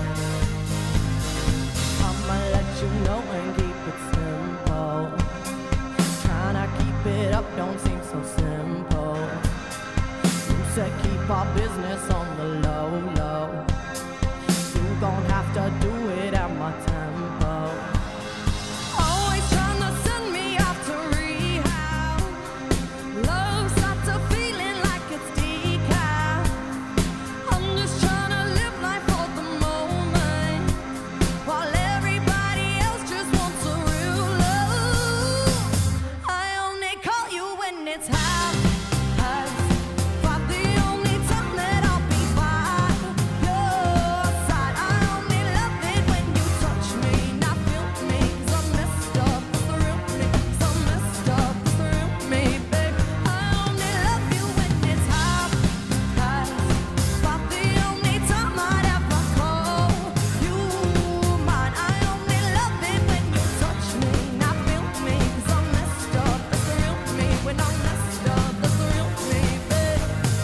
I'ma let you know and keep it simple. Trying to keep it up don't seem so simple. You said keep our business on the low, low. You gon' have to do it at my tempo. Always trying to send me off to rehab. Love's not to feeling like it's decaf. I'm just trying to live life for the moment, while everybody else just wants a real love. I only call you when it's half past 5, the only time that I'll be by your side. I only love it when you touch me, not feel me, 'cause I'm messed up, that's the real me. 'Cause I'm messed up, that's the real me, babe. I only love you when it's half past 5, the only time I'd ever call you mine. I only love it when you touch me, not feel me, 'cause I'm messed up, that's the real me. When I'm messed up, that's the real me, babe.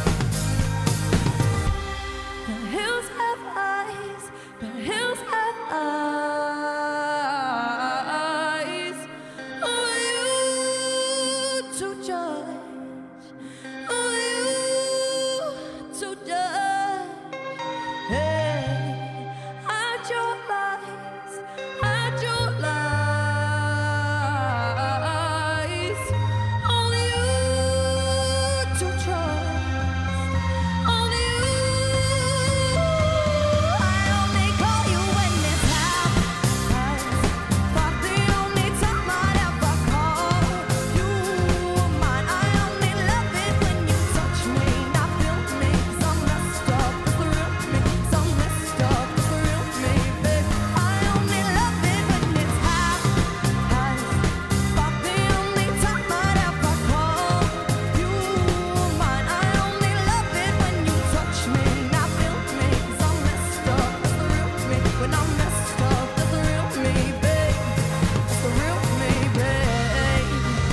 The hills have eyes, the hills have eyes. Who are you to judge? Who are you to judge? Hey, hide your lies, hide your lies. Only you to trust, only you. I only call you when it's half past 5, the only time I'd ever call you mine. I only love it when you touch me, not feel me, 'cause I'm messed up, that's the real me. 'Cause I'm messed up, that's the real me, babe. I only love it when it's half past 5, the only time I'd ever call you mine. I only love it when you touch me, not feel me, 'cause I'm messed up, that's the real me. When I'm messed up, that's the real me, babe. That's the real me, babe.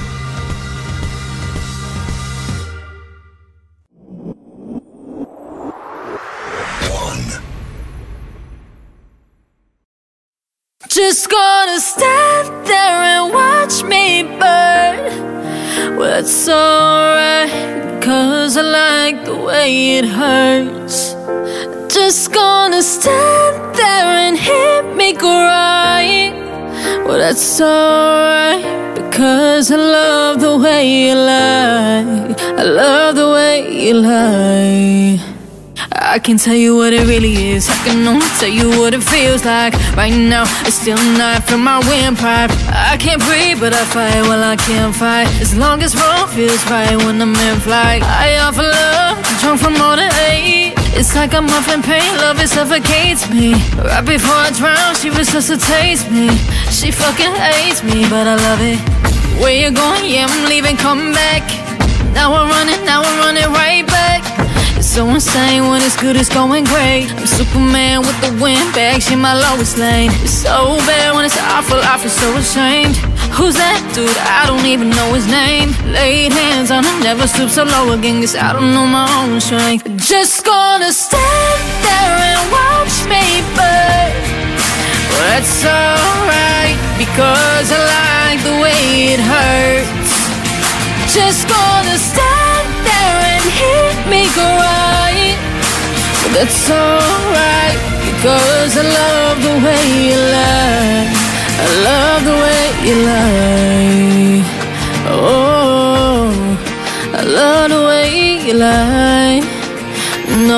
Just gonna stand there and watch me burn. Well, that's alright, 'cause I like the way it hurts. Just gonna stand there and hear me cry. Well, that's alright, because I love the way you lie. I love the way you lie. I can tell you what it really is. I can only tell you what it feels like. Right now, it's still night from my windpipe. I can't breathe, but I fight while I can't fight. As long as wrong feels right when I'm in flight. I offer love, drunk from all the hate. It's like I'm off in pain, love it suffocates me. Right before I drown, she resuscitates me. She fucking hates me, but I love it. Where you going? Yeah, I'm leaving, come back. Now I'm running right back. It's so insane when it's good, it's going great. I'm Superman with the wind back, she my lowest lane. It's so bad when it's awful, I feel so ashamed. Who's that dude? I don't even know his name. Laid hands on him, never stoop so low again, 'cause I don't know my own strength. Just gonna stand there and watch me burn. Well, That's alright, because I like the way it hurts. Just gonna stand there and hear me cry. That's alright, because I love the way you lie. I love the way you lie. Oh, I love the way you lie. No,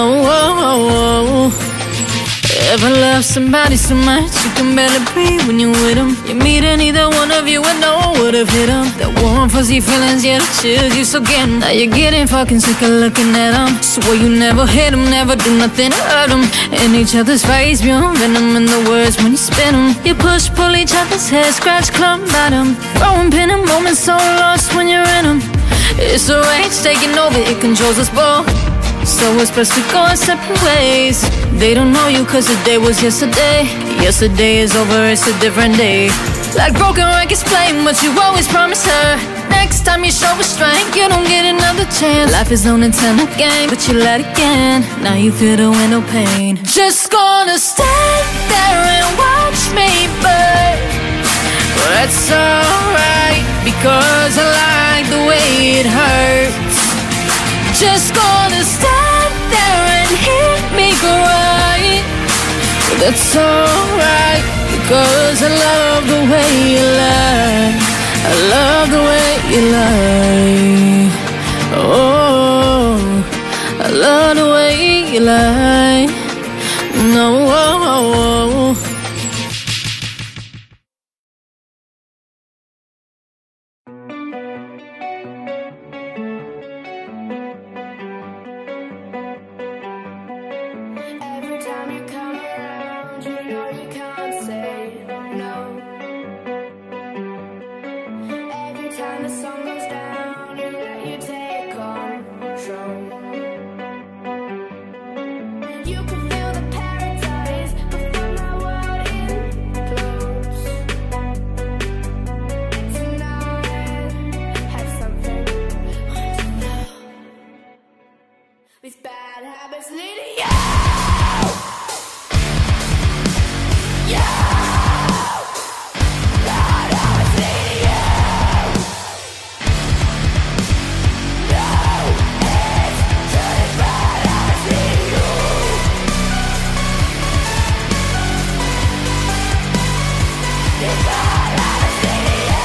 ever love somebody so much you can barely breathe when you're with them. You meet and either one of you would know would have hit them. That warm fuzzy feelings, yeah, the chills you so get. Now you're getting fucking sick of looking at them. Swear you never hit them, never do nothing to hurt them. In each other's face, beyond venom in the words when you spin them. You push, pull each other's hair, scratch, clump bottom. Throwing pin in moments so lost when you're in them. It's the rage taking over, it controls us both. So it's best we go our separate ways. They don't know you cause the day was yesterday. Yesterday is over, it's a different day. Like broken records playing what you always promised her. Next time you show restraint, you don't get another chance. Life is no Nintendo game, but you let it again. Now you feel the window pane. Just gonna stand there and watch me burn. Well, that's alright, because I like the way it hurts. Just gonna stand there and hear me cry. That's alright, because I love the way you lie. I love the way you lie. Oh, I love the way you lie. No. These bad habits lead to you. Bad habits lead to you. No, it's just bad habits lead to you. These bad habits lead to you.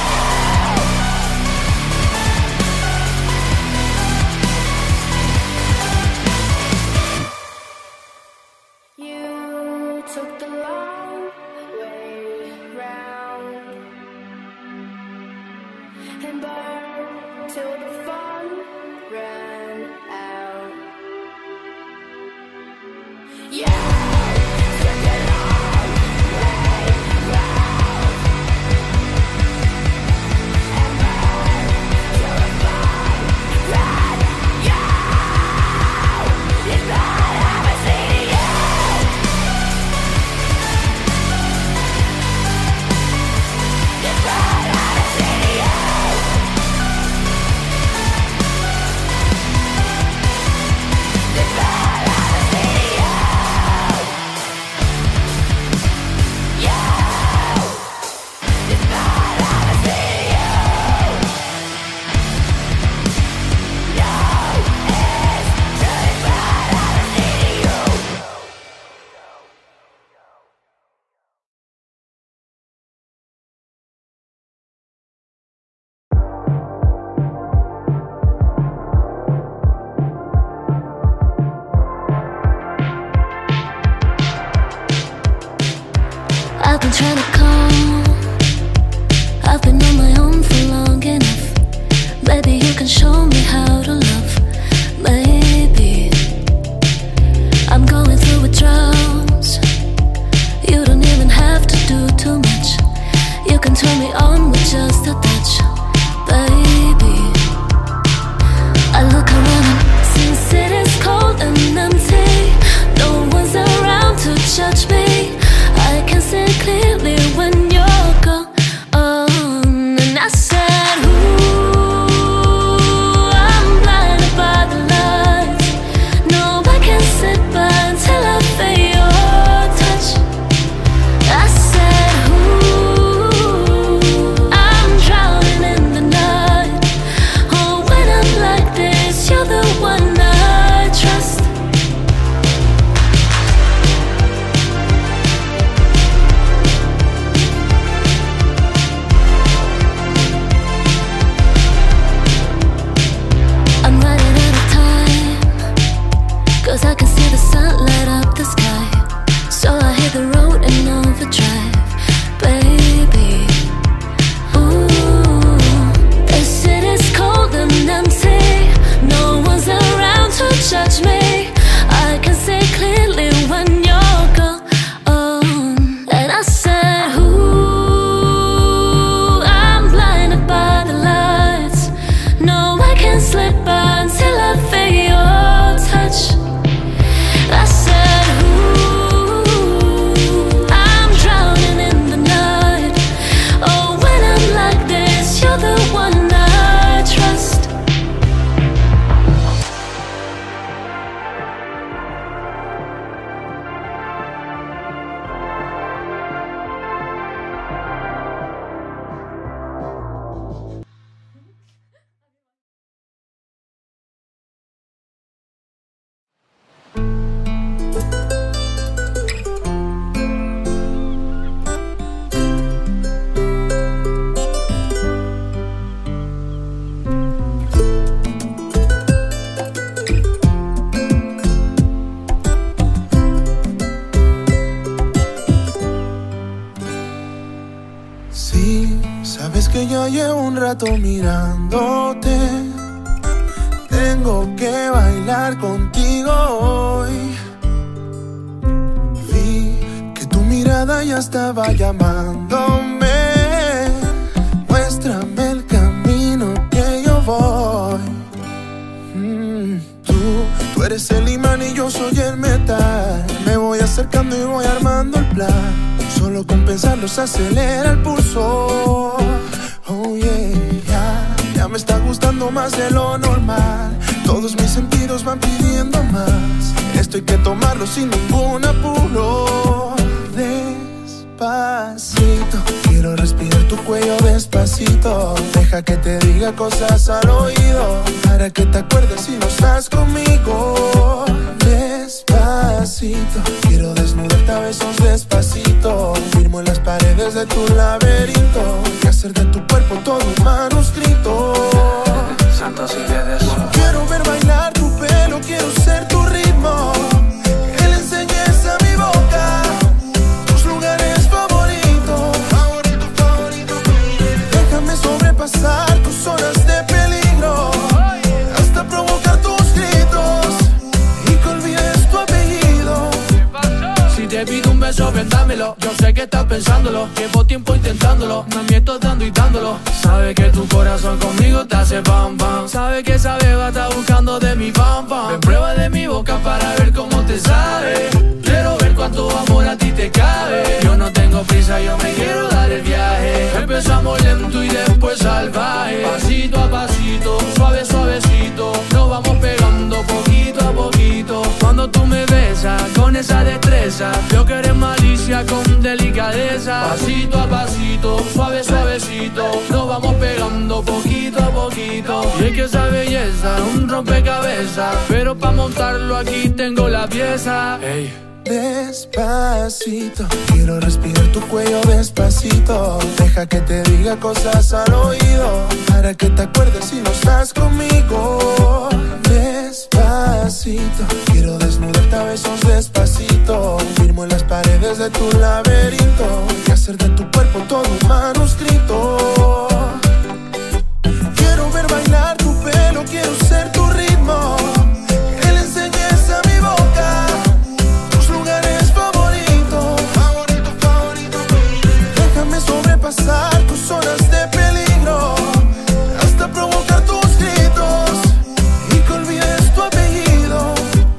Took the long way round and burned till the fun ran out. Yeah, took the long way round and burned till the fun ran out. It's bad habits lead to you. I've been trying to call. I've been on my own for long enough. Maybe you can show me how to love. Maybe I'm going through withdrawals. You don't even have to do too much. You can turn me on with just a touch, baby. I look around and since it is cold and empty, no one's around to judge me. I can see clearly llevo un rato mirándote. Tengo que bailar contigo hoy. Vi que tu mirada ya estaba llamándome. Muéstrame el camino que yo voy. Tú eres el imán y yo soy el metal. Me voy acercando y voy armando el plan. Solo con pensarlo se acelera el pulso. Oh yeah, ya me está gustando más de lo normal. Todos mis sentidos van pidiendo más. Esto hay que tomarlo sin ningún apuro. Despacito, quiero respirar tu cuello despacito. Deja que te diga cosas al oído, para que te acuerdes si no estás conmigo. Despacito, quiero desnudarte a besos despacito. Firmo en las paredes de tu laberinto y hacer de tu cuerpo todo un manuscrito. Santos y Vedes. Quiero ver bailar tu pelo, quiero ser tu ritmo. Que le enseñes a mi boca tus lugares favoritos. Déjame sobrepasar tus zonas de peligro, hasta provocar tus gritos y que olvides tu apellido. Si te pido un beso, ven dámelo. Yo sé que estás pensándolo, llevo tiempo intentándolo. Me miento dando y dándolo. Sabe que tu corazón conmigo te hace pam pam. Sabe que esa beba está buscando de mi pam pam. Ven, prueba de mi boca para ver cómo te sabe. Quiero ver cuánto amor a ti te cabe. Yo no tengo prisa, yo me quiero dar el viaje. Empezamos lento y después salvaje. Pasito a pasito, suave suavecito, nos vamos pegando poquito a poquito. Cuando tú me besas con esa destreza, yo que eres malicia con delicadeza. Pasito a pasito, suave suavecito, nos vamos pegando poquito a poquito. Y es que esa belleza es un rompecabezas, pero pa' montarlo aquí tengo la pieza. Hey. Despacito, quiero respirar tu cuello despacito. Deja que te diga cosas al oído, para que te acuerdes si no estás conmigo. Despacito, quiero desnudarte a besos despacito. Firmo en las paredes de tu laberinto y hacer de tu cuerpo todo un manuscrito. Quiero ver bailar tu pelo, quiero ser tu ritmo. Que le enseñes a mi boca tus lugares favoritos. Déjame sobrepasar tus zonas de peligro, hasta provocar tus gritos y que olvides tu apellido.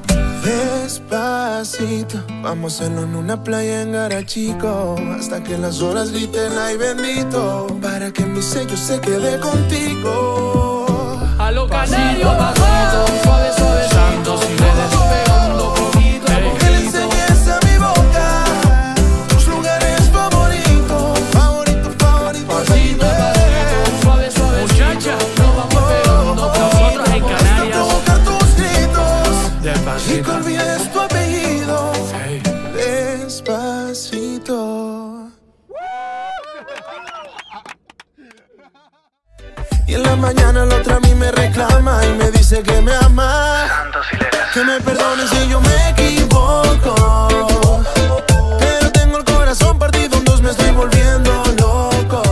Despacito, vamos a hacerlo en una playa en Garachico, hasta que las olas griten ay bendito, para que mi sello se quede contigo. A lo canario, pasito, suave suavecito, si me dejo pegando poquito a poquito. Que le enseñes a mi boca tus lugares favoritos. Pasito a pasito, suave suavecito, muchacha, nos vamos pegando nosotros en Canarias. Hasta provocar tus gritos Despacito. y que olvides tu apellido. Hey. Despacito. Y en la mañana la otra a mí me reclama y me dice que me ama, que me perdone si yo me equivoco, pero tengo el corazón partido en dos, me estoy volviendo loco.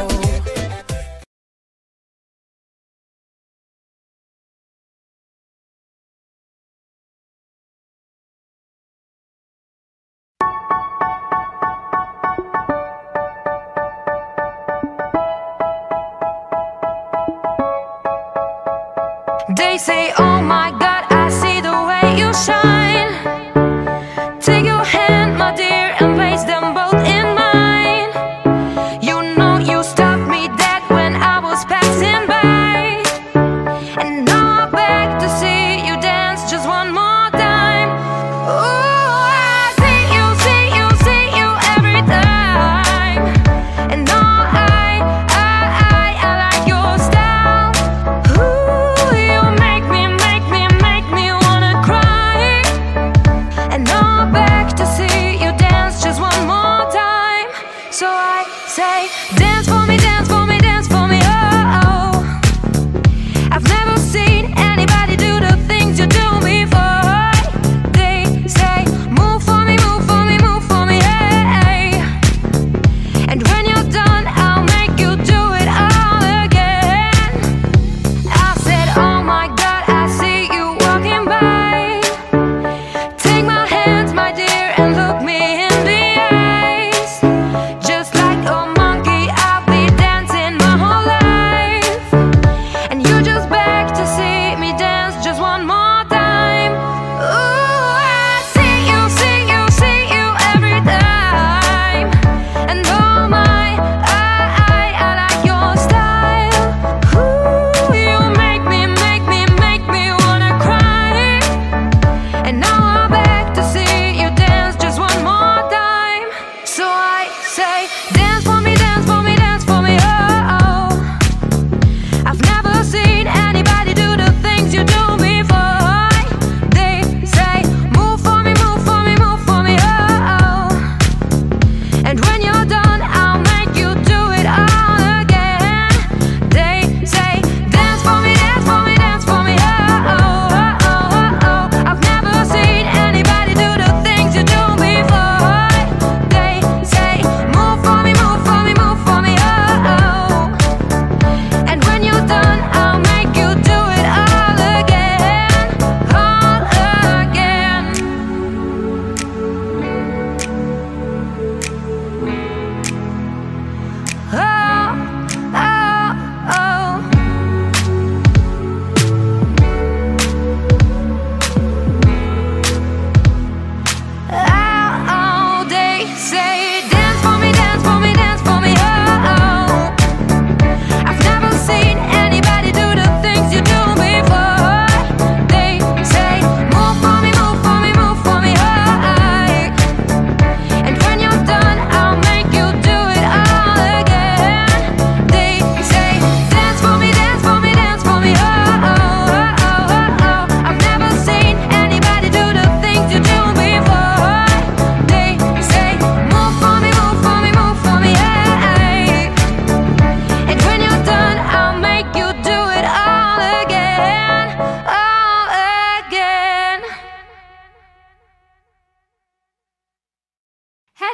They say, oh my God, I see the way you shine. Take your hand, my dear, and place them both in mine. You know you stopped me dead when I was passing by, and now I beg to see you dance just one more time. Ooh, I see you every time, and no, I like your style. Ooh, you make me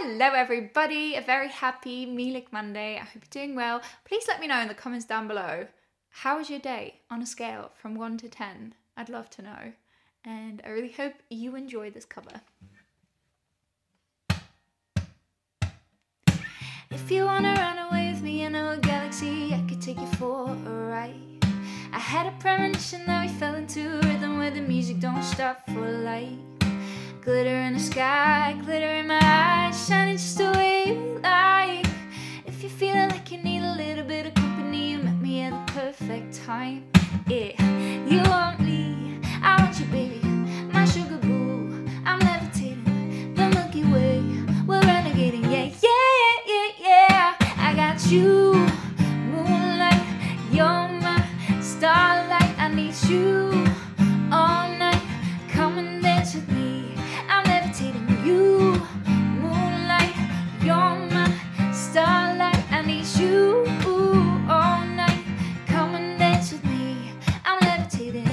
Hello everybody, a very happy Melik Monday. I hope you're doing well. Please let me know in the comments down below, how was your day on a scale from 1 to 10? I'd love to know. And I really hope you enjoy this cover. If you wanna run away with me in a galaxy, I could take you for a ride. I had a premonition that we fell into a rhythm where the music don't stop for light. Glitter in the sky, glitter in my eyes, shining just the way you like. If you're feeling like you need a little bit of company, you met me at the perfect time. Yeah, you want me, I want you, baby, my sugar boo. I'm levitating, the Milky Way, we're renegading, yeah, yeah, yeah, yeah. I got you, moonlight, you're my starlight. I need you all night, come and dance with me. I'm levitating, you, moonlight, you're my starlight. I need you all night, come and dance with me. I'm levitating.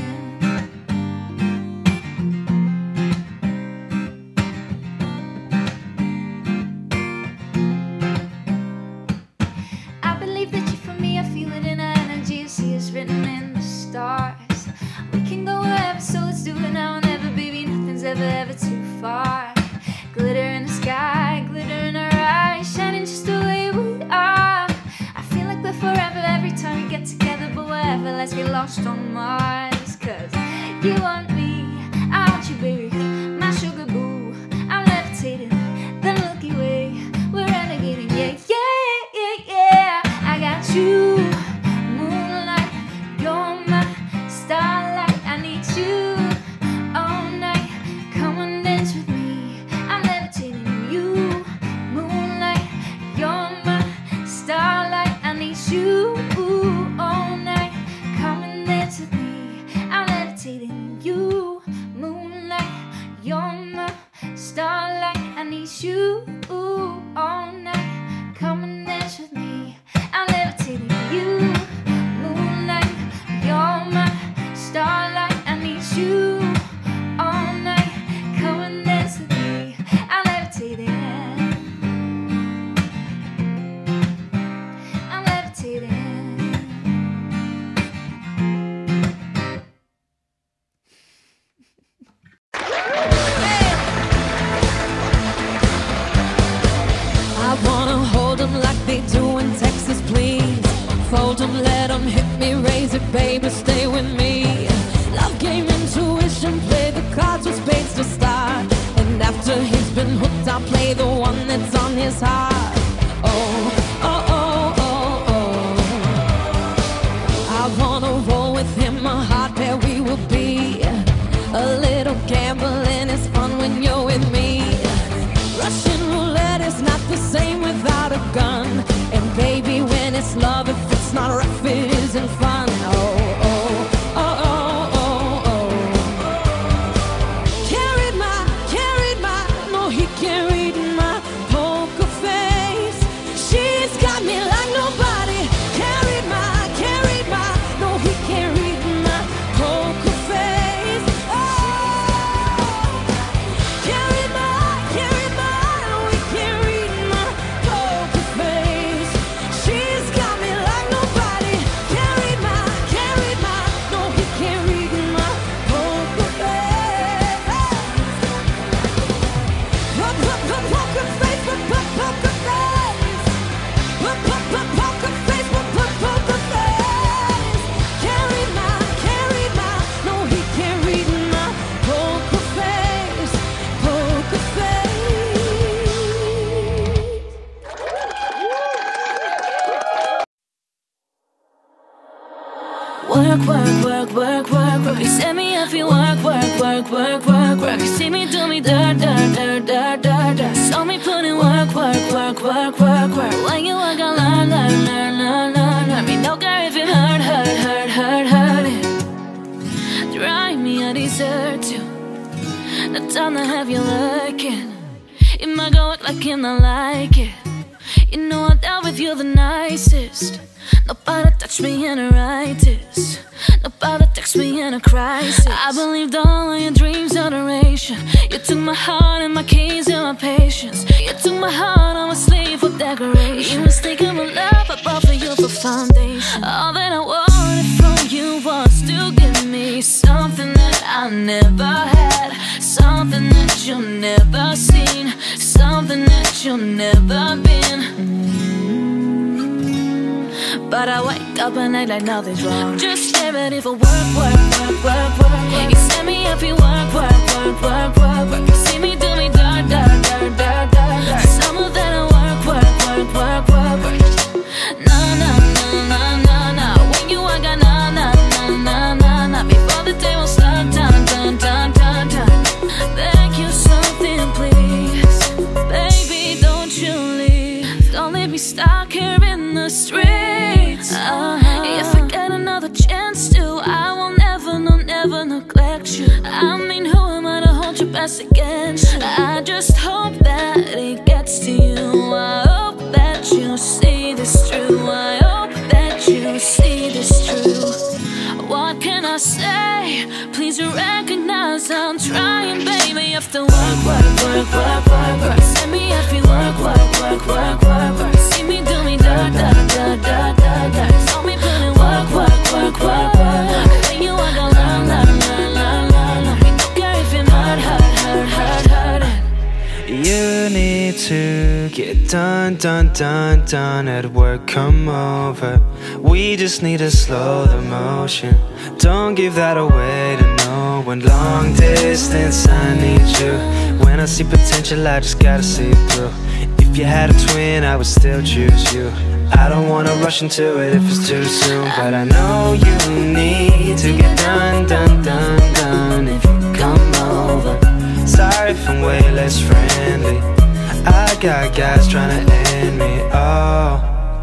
I believe that you for me, I feel it in our energy. I see it's written in the stars. We can go wherever, so let's do it now or never, baby. Nothing's ever too far. Glitter in the sky, glitter in our eyes, shining just the way we are. I feel like we're forever every time we get together, but wherever, let's get lost on Mars. Cause you want me, I want you, baby, my sugar boo. I'm levitating, the Milky Way, we're renegading, yeah, yeah, yeah, yeah. I got you, moonlight, you're my starlight. I need you all night, come and dance with me. I'm levitating, you, moonlight, you're my starlight. I need you all night, come and dance with me. I'm levitating, you, moonlight, you're my starlight. I need you all night, come and dance with me. I'm levitating, you, moonlight, you're my starlight. I need you all night, come and dance with me. I'm levitating. I'm levitating. I wanna hold 'em like they do in Texas, please. Fold 'em, let 'em hit me, raise it, baby, stay with me. Love game, intuition, play the cards with spades to start. And after he's been hooked, I'll play the one that's on his heart. Oh, oh, oh, oh, oh. I wanna roll with him, a heart where we will be. A little gambling is fun when you're with me. Russian roulette is not the same without a gun. And baby, when it's love, if it's not rough, it isn't fun. Oh, oh, oh, oh, oh, oh. Can't read my, no, he can't read my poker face. She's got me like nobody. Can't read my, no, he can't read my poker face. Oh, can't read my, no, he can't read my poker face. She's got me like nobody. Can't read my, no, he can't read my poker face. Poker face, poker face. Poker face, poker face. Can't read my, no, he can't read my poker face. Poker face. Work, work, work, work, work, work. You set me up, you work, work, work, work, work, work. You see me do me dirt, dirt, dirt, dirt, dirt, dirt. Saw me put in work, work, work, work, work, work. When you work, I learn, learn, learn, learn, learn, learn. Me no care if it hurt, hurt, hurt, hurt, hurt it. Drive me, I desert you. The time to have you lurking. It might go out like him, I like it. You know I dealt with you the nicest. Nobody touch me in a righteous. Nobody text me in a crisis. I believed all of your dreams are duration. You took my heart and my keys and my patience. You took my heart, I was slave for decoration. You mistaken my love, I bought for you for foundation. All that I wanted from you was to give me something that I never had, something that you've never seen, something that you've never been. But I wake up and act like nothing's wrong. Just get ready for work, work, work, work, work. You send me up, you work, work, work, work, work, work. You see me do me dirt, dirt, dirt, dirt, dirt, dirt. Some of that I work, work, work, work, work, work. Nah, nah, nah, nah, nah, nah. When you walk, nah, nah, nah, nah, nah, nah. Before the day was done, done, done, done, done, done. Beg you something, please. Baby, don't you leave. Don't leave me stuck here in the street. If I get another chance to, I will never, no, never neglect you. I mean, who am I to hold your best against you? I just hope that it gets to you. I hope that you see this true. I hope that you see this true. What can I say? Please you recognize I'm trying, baby. After work, work, work, work, work, work. Send me if you work, work, work, work, work, work. See me do me dirt, dirt, dirt, dirt, dirt, dirt. Saw me put in work, work, work, work, work. When you walk on, la, la, la, la, la, la. We don't care if it hurt, hurt, hurt, hurt, hurt. You need to get done, done, done, done at work, come over. We just need to slow the motion. Don't give that away to no one. Long distance, I need you. When I see potential, I just gotta see it through. If you had a twin, I would still choose you. I don't wanna rush into it if it's too soon, but I know you need to get done, done, done, done if you come over. Sorry if I'm way less friendly. I got guys trying to end me, oh.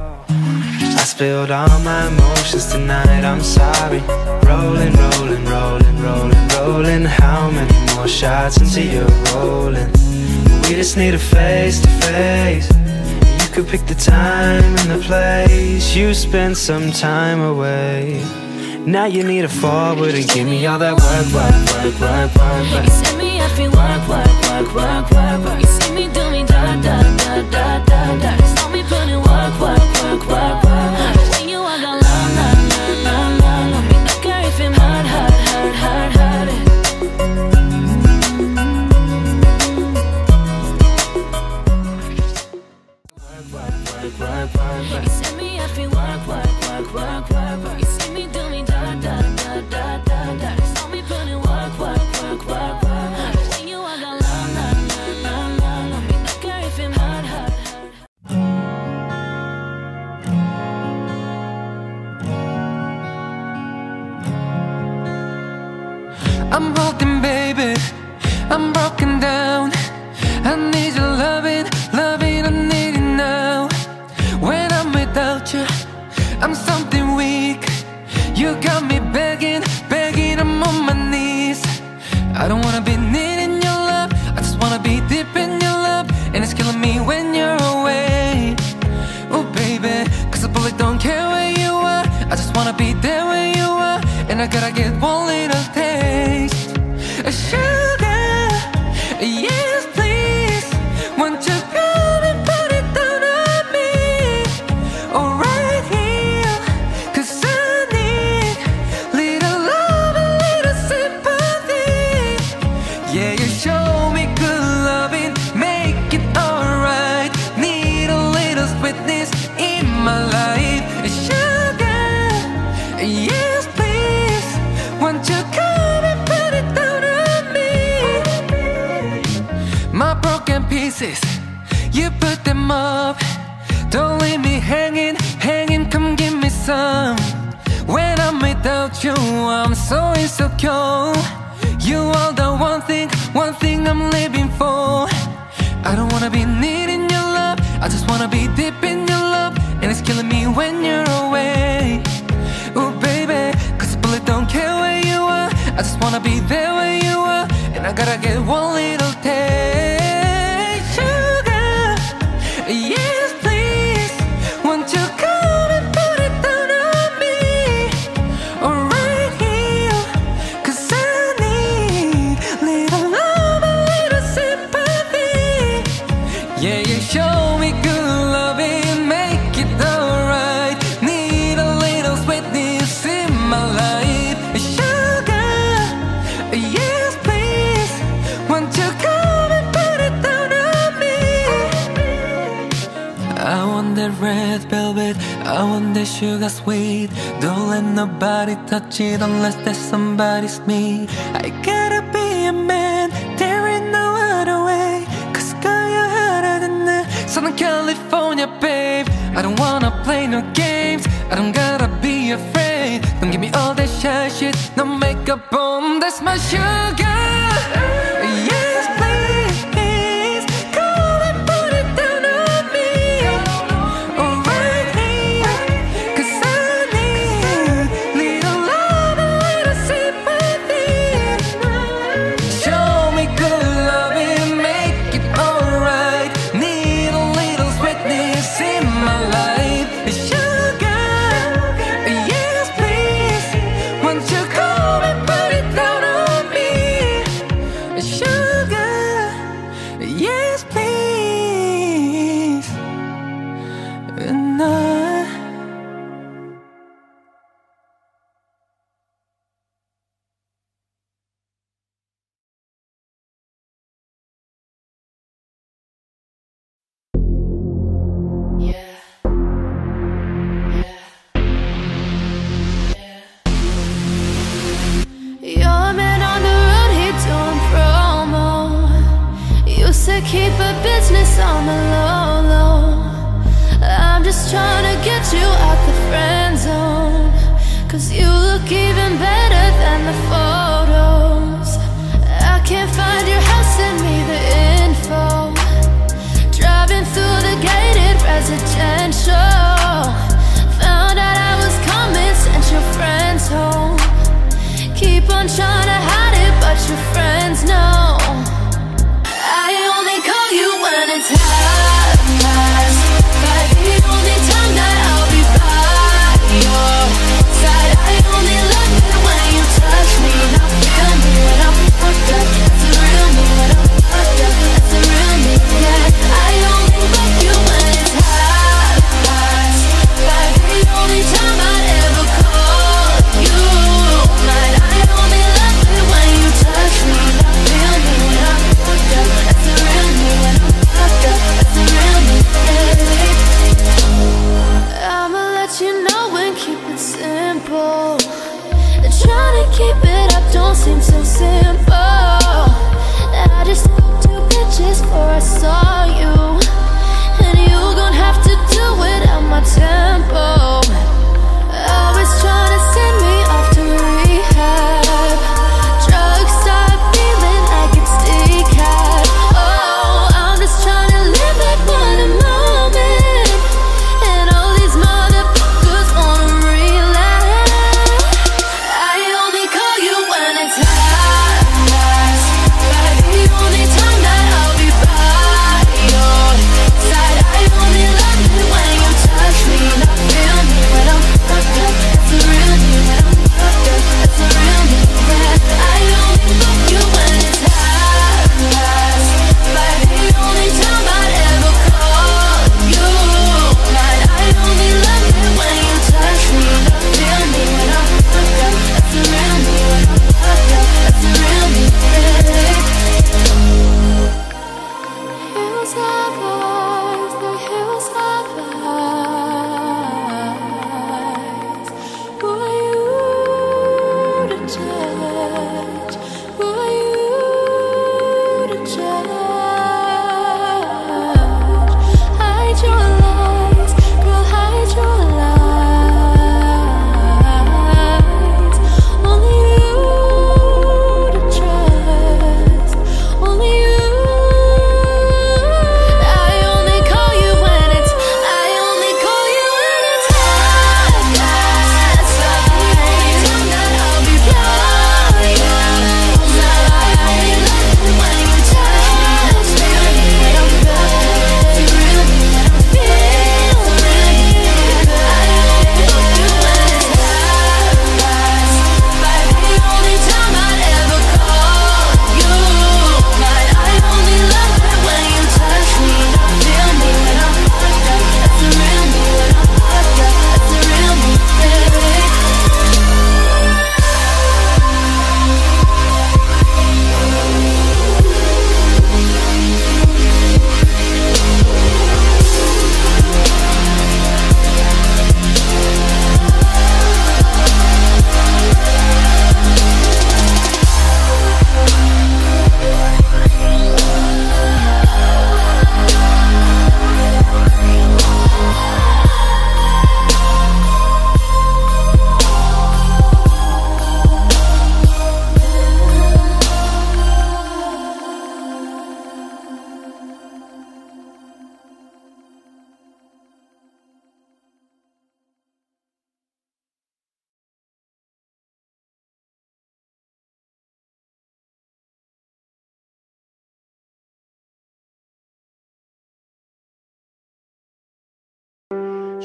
I spilled all my emotions tonight, I'm sorry. Rolling, rolling, rolling, rolling, rolling. How many more shots until you're rolling? We just need a face to face. You could pick the time and the place. You spend some time away. Now you need to forward and give me all that work, work, work, work, work, work. You send me up, you work, work, work, work, work, work. You see me do me dirt, dirt, dirt, dirt, dirt, dirt. Saw me put in work, work, work, work, work. When you walk on, la, la, la, la, la, la. We don't care if it hurt, hurt, hurt, hurt, hurt it. You send me up, you work, work, work, work, work, work. You see me do me dirt, dirt, dirt, dirt, dirt, dirt. Saw me put in work, work, work, work, work. When you walk on, la, la, la, la, la, la. We don't care if it hurt, hurt, hurt. I'm broken, baby, I'm broken down. I need your loving, loving, I need it now. When I'm without you, I'm something weak. You got me begging, begging, I'm on my knees. I don't wanna be needing your love, I just wanna be deep in your love. And it's killing me when you're away. Oh baby, cause I really don't care where you are. I just wanna be there where you are. And I gotta get one little taste. Sugar, yes please. Won't you come and put it down on me? Oh right here, cause I need little love and little sympathy. Yeah, you show me good loving, make it alright. Need a little sweetness in my life. Sugar, yes please. Won't you come and put it down on me? My broken pieces, you put them up. Don't leave me hanging, hanging, come give me some. When I'm without you, I'm so insecure. You are the one thing I'm living for. I don't wanna be needing your love, I just wanna be deep in your love. And it's killing me when you're away. Oh baby, cause I really don't care where you are. I just wanna be there where you are. And I gotta get one little taste. Sugar, yes please. Won't you come and put it red velvet, I want that sugar sweet. Don't let nobody touch it unless that somebody's me. I gotta be a man, there ain't no other way. Cause girl, you're hotter than the Southern California, babe. I don't wanna play no games, I don't gotta be afraid. Don't give me all that shy shit, no makeup on, that's my sugar. Yes, please, come and put it down on me. Right here, cause I need little love, a little sympathy. Show me good loving, make it alright. Need a little sweetness in my life. Sugar, yes please, won't you come and put it down on me. Sugar, yes please. And Your man on the road, he doing promo. You said keep a business on the low, low. I'm just trying to get you out the friend zone. Cause you look even better than the photos. I can't find your house, send me the info. Driving through the gated residential, found out I was coming, sent your friends home. Keep on trying to hide it, but your friends know. I only call you when it's hot, but the only time that I'll be by your side. I only love it when you touch me. Now feel me when I'm fucked up, it's the real me.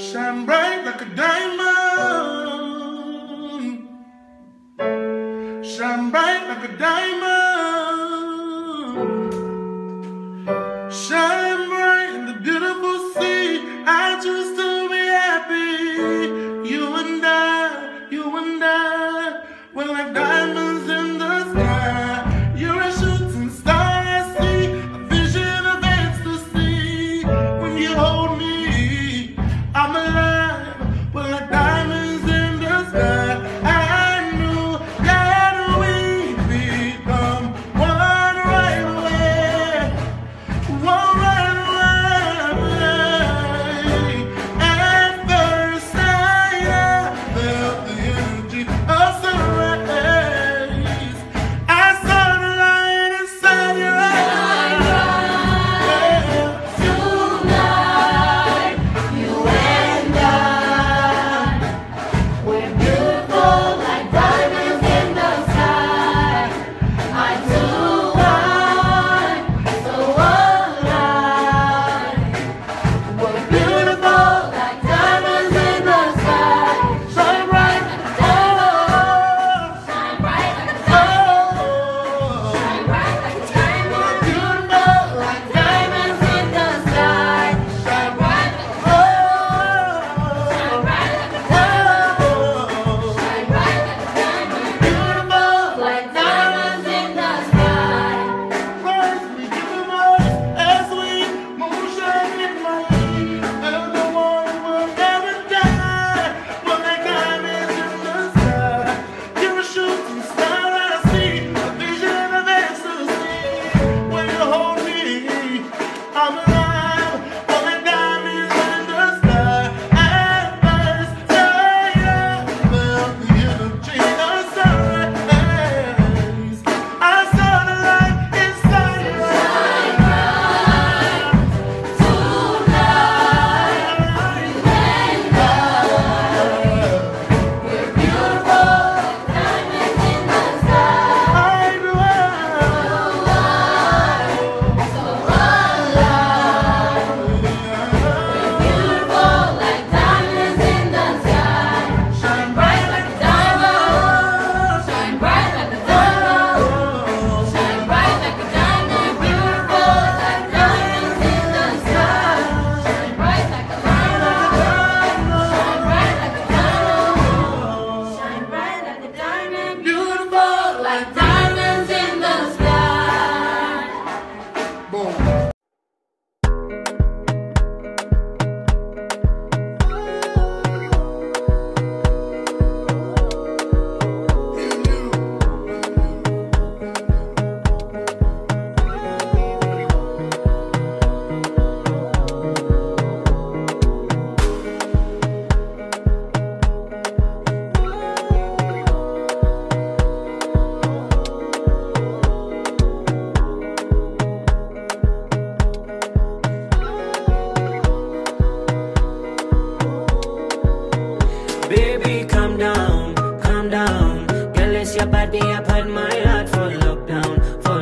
Shine bright like a diamond. Shine bright like a diamond. Shine bright in the beautiful sea. I choose to be happy. You and I, we're like diamonds in the sky. You're a shooting star, I see, a vision of ecstasy. When you hold me, I'm alive. We're like diamonds in the sky. I knew that we'd become one right away. One right away. At first sight, I felt the energy of sun rays. I saw the light inside your eyes. Tonight, you and I, we're beautiful like diamonds in the sky. Eye to eye, so alive. We're beautiful like diamonds in the sky. Shine bright like a diamond. Shine bright like a diamond. Shine bright like a diamond. Beautiful like diamonds in the sky. Shine bright like a diamond. Shine bright like a diamond. Shine bright like a diamond. Beautiful like diamonds in the sky. Rise, we give them all as we moonshine in my lead. And the one will never die. We're like diamonds in the sky. You're a shooting star, I see, a vision of ecstasy. When you hold me, I'm alive. We're like diamonds in the sky. At first sight, I felt the energy of sun rays. I saw the light inside your eyes. Shine bright like a diamond. Shine bright like a diamond. Shine bright like a diamond. Beautiful like diamonds in the sky. Shine bright like a diamond. Shine bright like a diamond. Shine bright like a diamond. Beautiful like diamonds in the sky. Boom. Baby, calm down, calm down. Girl, it's your body, I put my heart for lockdown,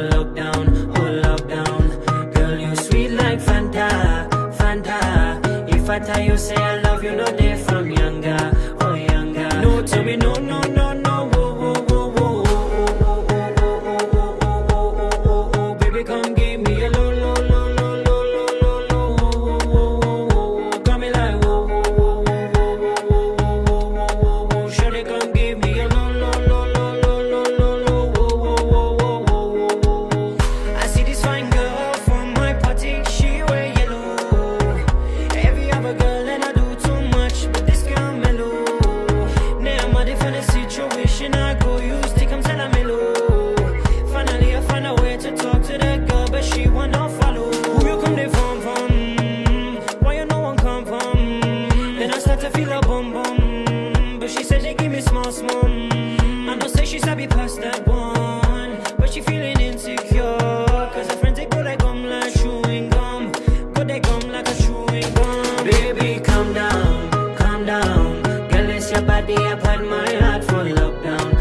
oh lockdown. Girl, you sweet like Fanta, Fanta. If I tell you, say I love you, no day from younger, oh younger. No, tell me no, no, no, no, whoa, whoa, whoa, whoa, oh, oh, oh, oh, oh, oh, oh, oh, oh, oh. Baby, come give me a low, low, low, low, low, low, low, whoa, whoa, whoa, whoa. Got me like whoa, whoa, whoa, whoa, whoa, whoa. Shawty, come give me a low, low, low, low, low, low, low, whoa, whoa, whoa, whoa, whoa, whoa. I see this fine girl from my party, she wear yellow. Every other girl and I do too much, but this girl mellow. Now I'm a different situation, I go use stick, I'm telling mellow. Finally I find a way to talk to that girl, but she wanna follow. Who you come there from? Why you no one come from? Then I start to feel a bum bum, but she said they give me small small. I know say she's happy past that one, but she feeling insecure. Cause her friends they go like gum like chewing gum, go they gum like a chewing gum. Baby, calm down, calm down. Girl, it's your body, I put my heart for lockdown,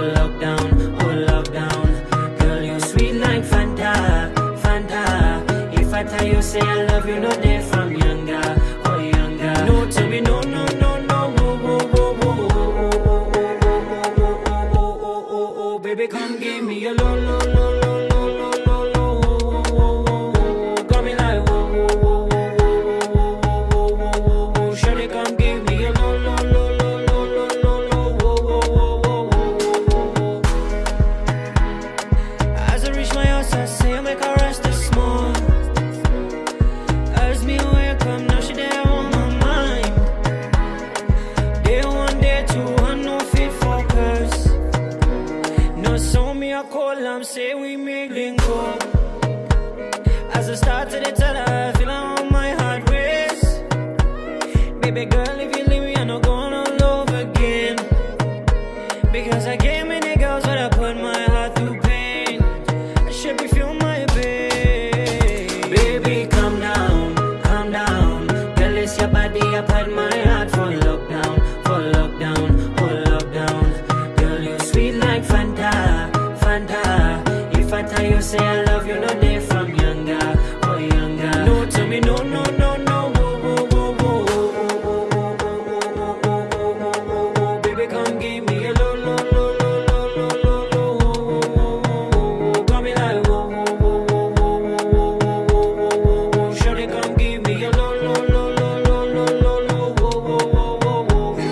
oh lockdown. Girl, you sweet like Fanta, Fanta. If I tell you, say I love you, no day from younger, oh younger. No, tell me no, As I start to tell her, I feel how my heart race. Baby girl, if you leave me, I'm not going all over again. Because I gave many girls, but I put my heart through pain. I should be feeling my pain. Baby, calm down, calm down. Girl, it's your body, I put my heart for lockdown, for lockdown, for lockdown. Girl, you sweet like Fanta, Fanta. If I tell you, say I love you, no day from younger, oh younger. No, tell me no, no, no, no. Baby, come give me a low, low, low, low, low, low, low, low. Got me like whoa, whoa, whoa, whoa, whoa, whoa, whoa, whoa, whoa. Shawty, come give me a low, low, low, low, low, low, low, low, whoa, whoa, whoa, whoa, whoa.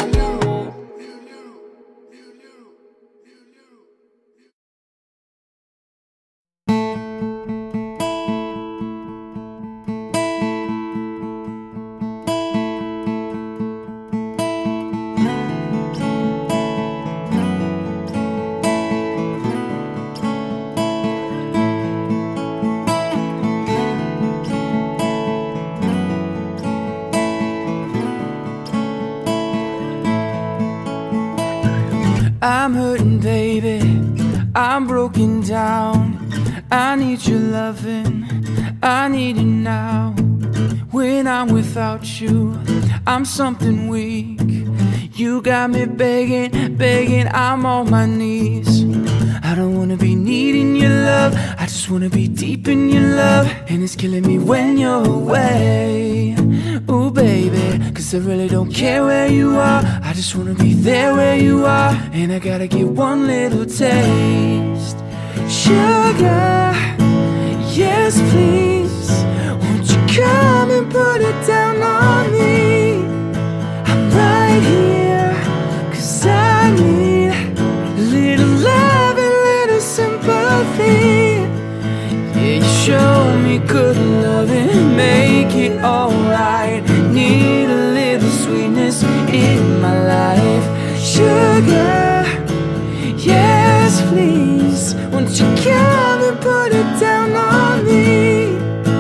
I'm hurting, baby, I'm broken down. I need your loving, I need it now. When I'm without you, I'm something weak. You got me begging, begging, I'm on my knees. I don't wanna be needing your love, I just wanna be deep in your love. And it's killing me when you're away. Ooh baby, cause I really don't care where you are, I just wanna be there where you are. And I gotta get one little taste. Sugar, yes please, won't you come and put it down on me? I'm right here, cause I need a little love and little sympathy. Yeah, you show me good loving, make it alright. Need a little sweetness in my life. Sugar, yes please, won't you come and put it down on me?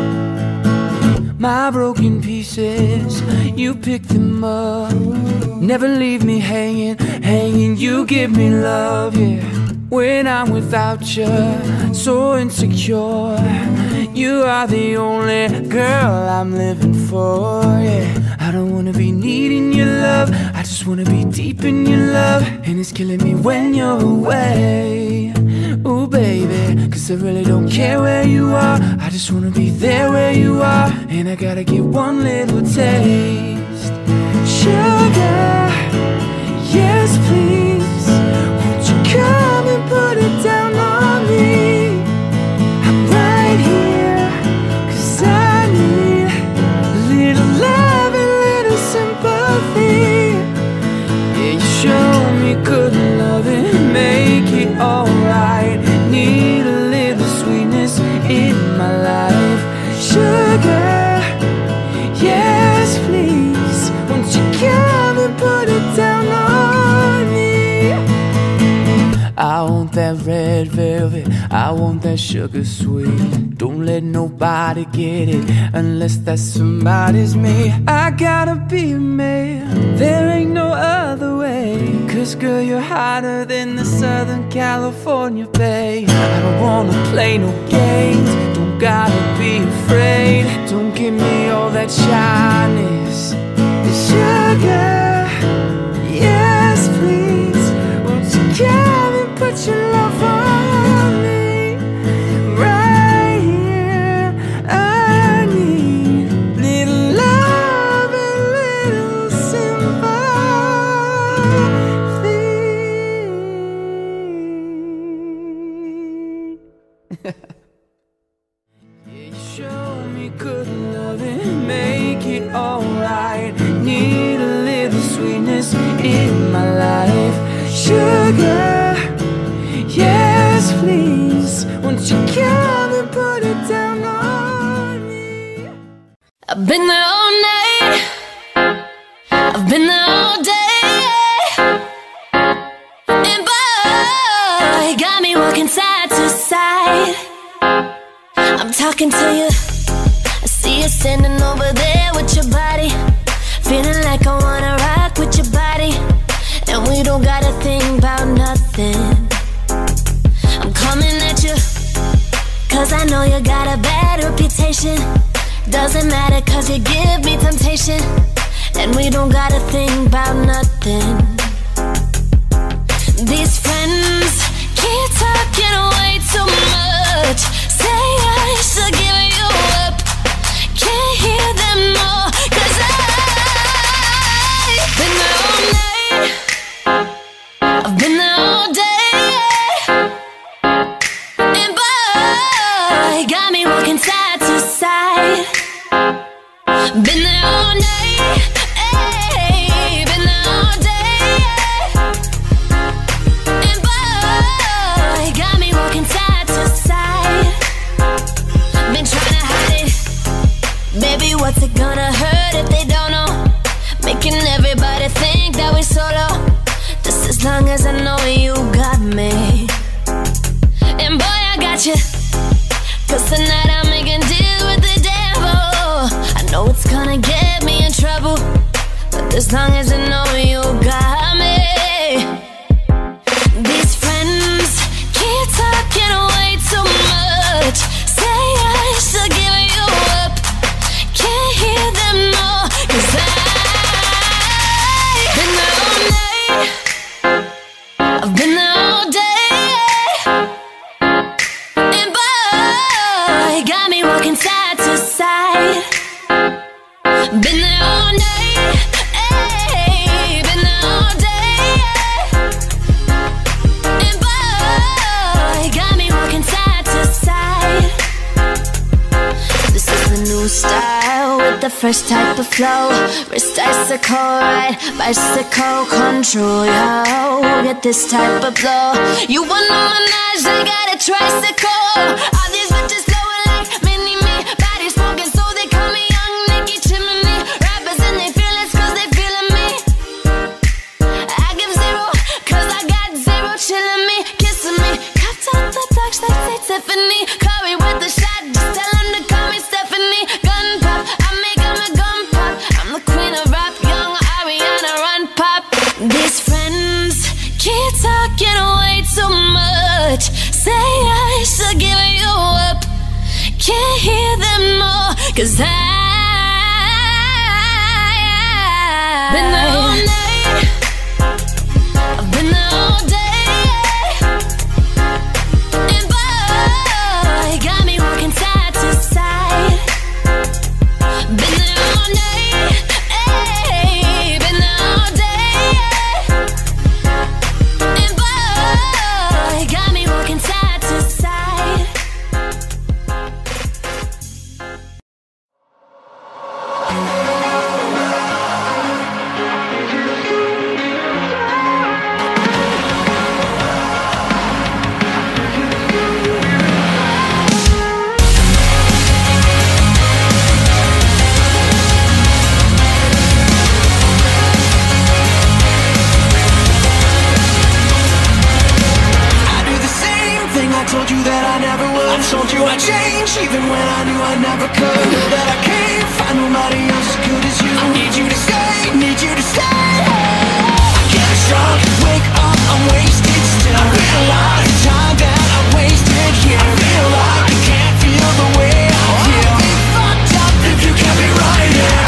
My broken pieces, you pick them up. Never leave me hanging, hanging, you give me love, yeah. When I'm without you, so insecure. You are the only girl I'm living for, yeah. I don't wanna be needing your love, I just wanna be deep in your love. And it's killing me when you're away. Ooh baby, cause I really don't care where you are, I just wanna be there where you are. And I gotta get one little taste. Sugar, yes please, won't you come and put it down on me? I'm right here, cause I need a little love and little sympathy. Yeah, you show me good loving, make it alright. Need a little sweetness in my life. Sugar, yes please, won't you come and put it down on me? I want that red velvet, I want that sugar sweet. Don't let nobody get it unless that somebody's me. I gotta be a man, there ain't no other way. Cause girl, you're hotter than the Southern California bay. I don't wanna play no games, don't gotta be afraid. Don't give me all that shyness. Sugar, yes please, won't you come and put your love on me? Right here, I need little love and little sympathy. Yeah, you show me good loving, make it alright. Need a little sweetness in my life. Sugar, yes please, won't you come and put it down on me? I've been there all night, I've been there all day, and boy, got me walking side to side. I'm talking to you you standing over there with your body, feeling like I wanna rock with your body. And we don't gotta think about nothing. I'm coming at you, cause I know you got a bad reputation. Doesn't matter cause you give me temptation. And we don't gotta think about nothing. These friends keep talking way too much. Say I should give you up. Can't hear them more, cause I've been there all night, I've been there all day, and boy, got me walking side to side. Been there all night, ay, been there all day, and boy, got me walking side to side. Been trying to hide it, baby, what's it gonna hurt if they don't know? Making everybody think that we solo, just as long as I know you got me. And boy, I got you, cause tonight I'm making deals with the devil. I know it's gonna get me in trouble, but as long as I know you got me. These friends keep talking way too much. Say I should give you up. Can't hear them more, cause I've been there all night, I've been there all day, and boy, got me walking side to side. Been there all night, ay, been there all day, and boy, got me walking side to side. This is the new style with the fresh type of flow. Wrist icicle, right, bicycle control, yo. Get this type of blow. You wanna menage, I got a tricycle. All these bitches blowing like mini-me, body smoking, so they call me Young Nicky Chimney. Rappers and they feel it's cause they feeling me. I give zero, cause I got zero chilling me, kissing me. Copped out the talks like say Tiffany. Curry with the shot, just tell them to call me Stephanie. Gun pop, I make them a gun pop. I'm the queen of rap, young Ariana, run pop. These friends keep talking way too much. Say I should give you up. Can't hear them more, cause I've been there all night, I've been there all day, and boy, got me walking side to side. Been there all night, ay, been there all day, and boy, got me walking side to side. I told you that I never would. I told you I'd change, even when I knew I never could. Know that I can't find nobody else as good as you. I need you to stay, need you to stay. I get drunk, wake up, I'm wasted still. I realize the time that I wasted here. I feel like I can't feel the way I feel. I'll be fucked up if you can't be right here.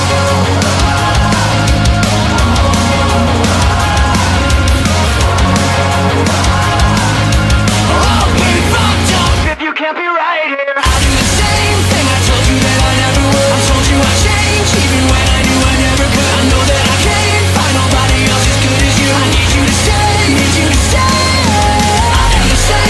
Can't be right here. I do the same thing. I told you that I never would. I told you I'd change, even when I knew I never could. I know that I can't find nobody else as good as you. I need you to stay, need you to stay. I do the same.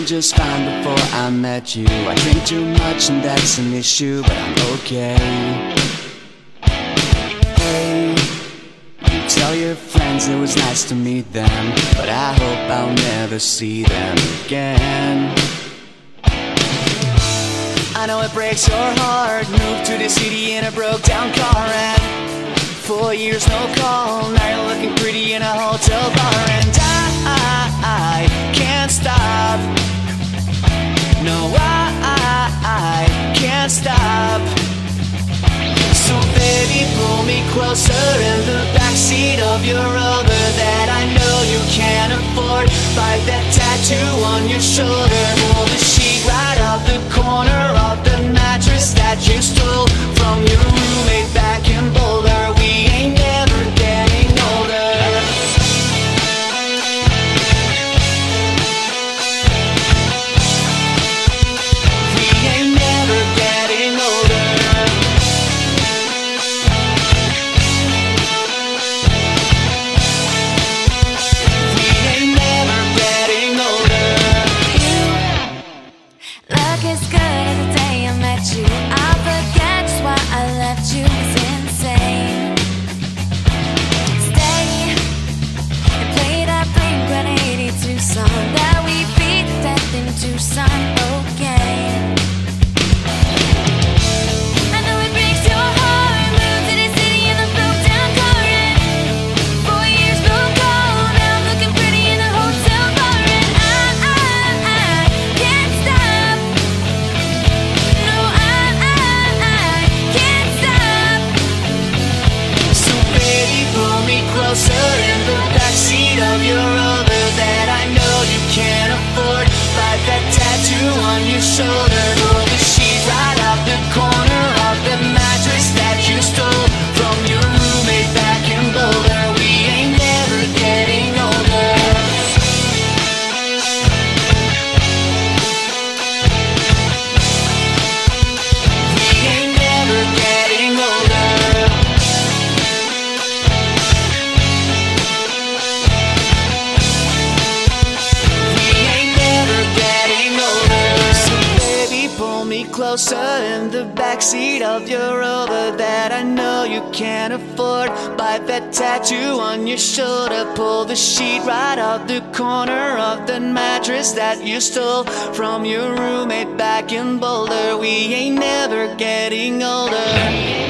just fine before I met you. I drink too much and that's an issue, but I'm okay. Hey, you tell your friends it was nice to meet them, but I hope I'll never see them again. I know it breaks your heart. Moved to the city in a broke down car and 4 years no call. Now you're looking pretty in a hotel bar, and I can't stop. No, I can't stop. So baby, pull me closer in the backseat of your Rover that I know you can't afford. Bite that tattoo on your shoulder. Pull the sheet right off the corner of the mattress that you stole from your roommate back in Boulder. We ain't never getting older. Closer in the backseat of your Rover that I know you can't afford. Bite that tattoo on your shoulder. Pull the sheet right off the corner of the mattress that you stole from your roommate back in Boulder. We ain't never getting older.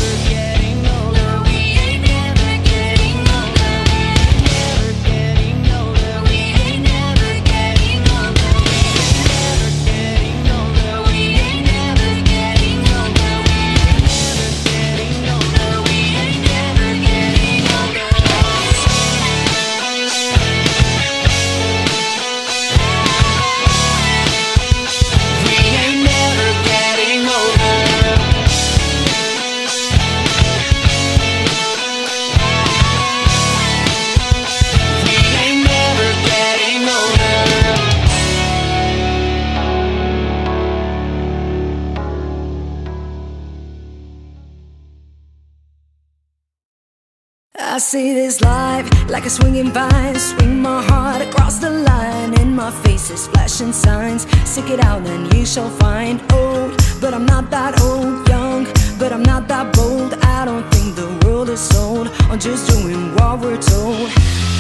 I see this life like a swinging vine. Swing my heart across the line. In my face is flashing signs. Stick it out and you shall find. Old, but I'm not that old. Young, but I'm not that bold. I don't think the world is sold. I'm just doing what we're told.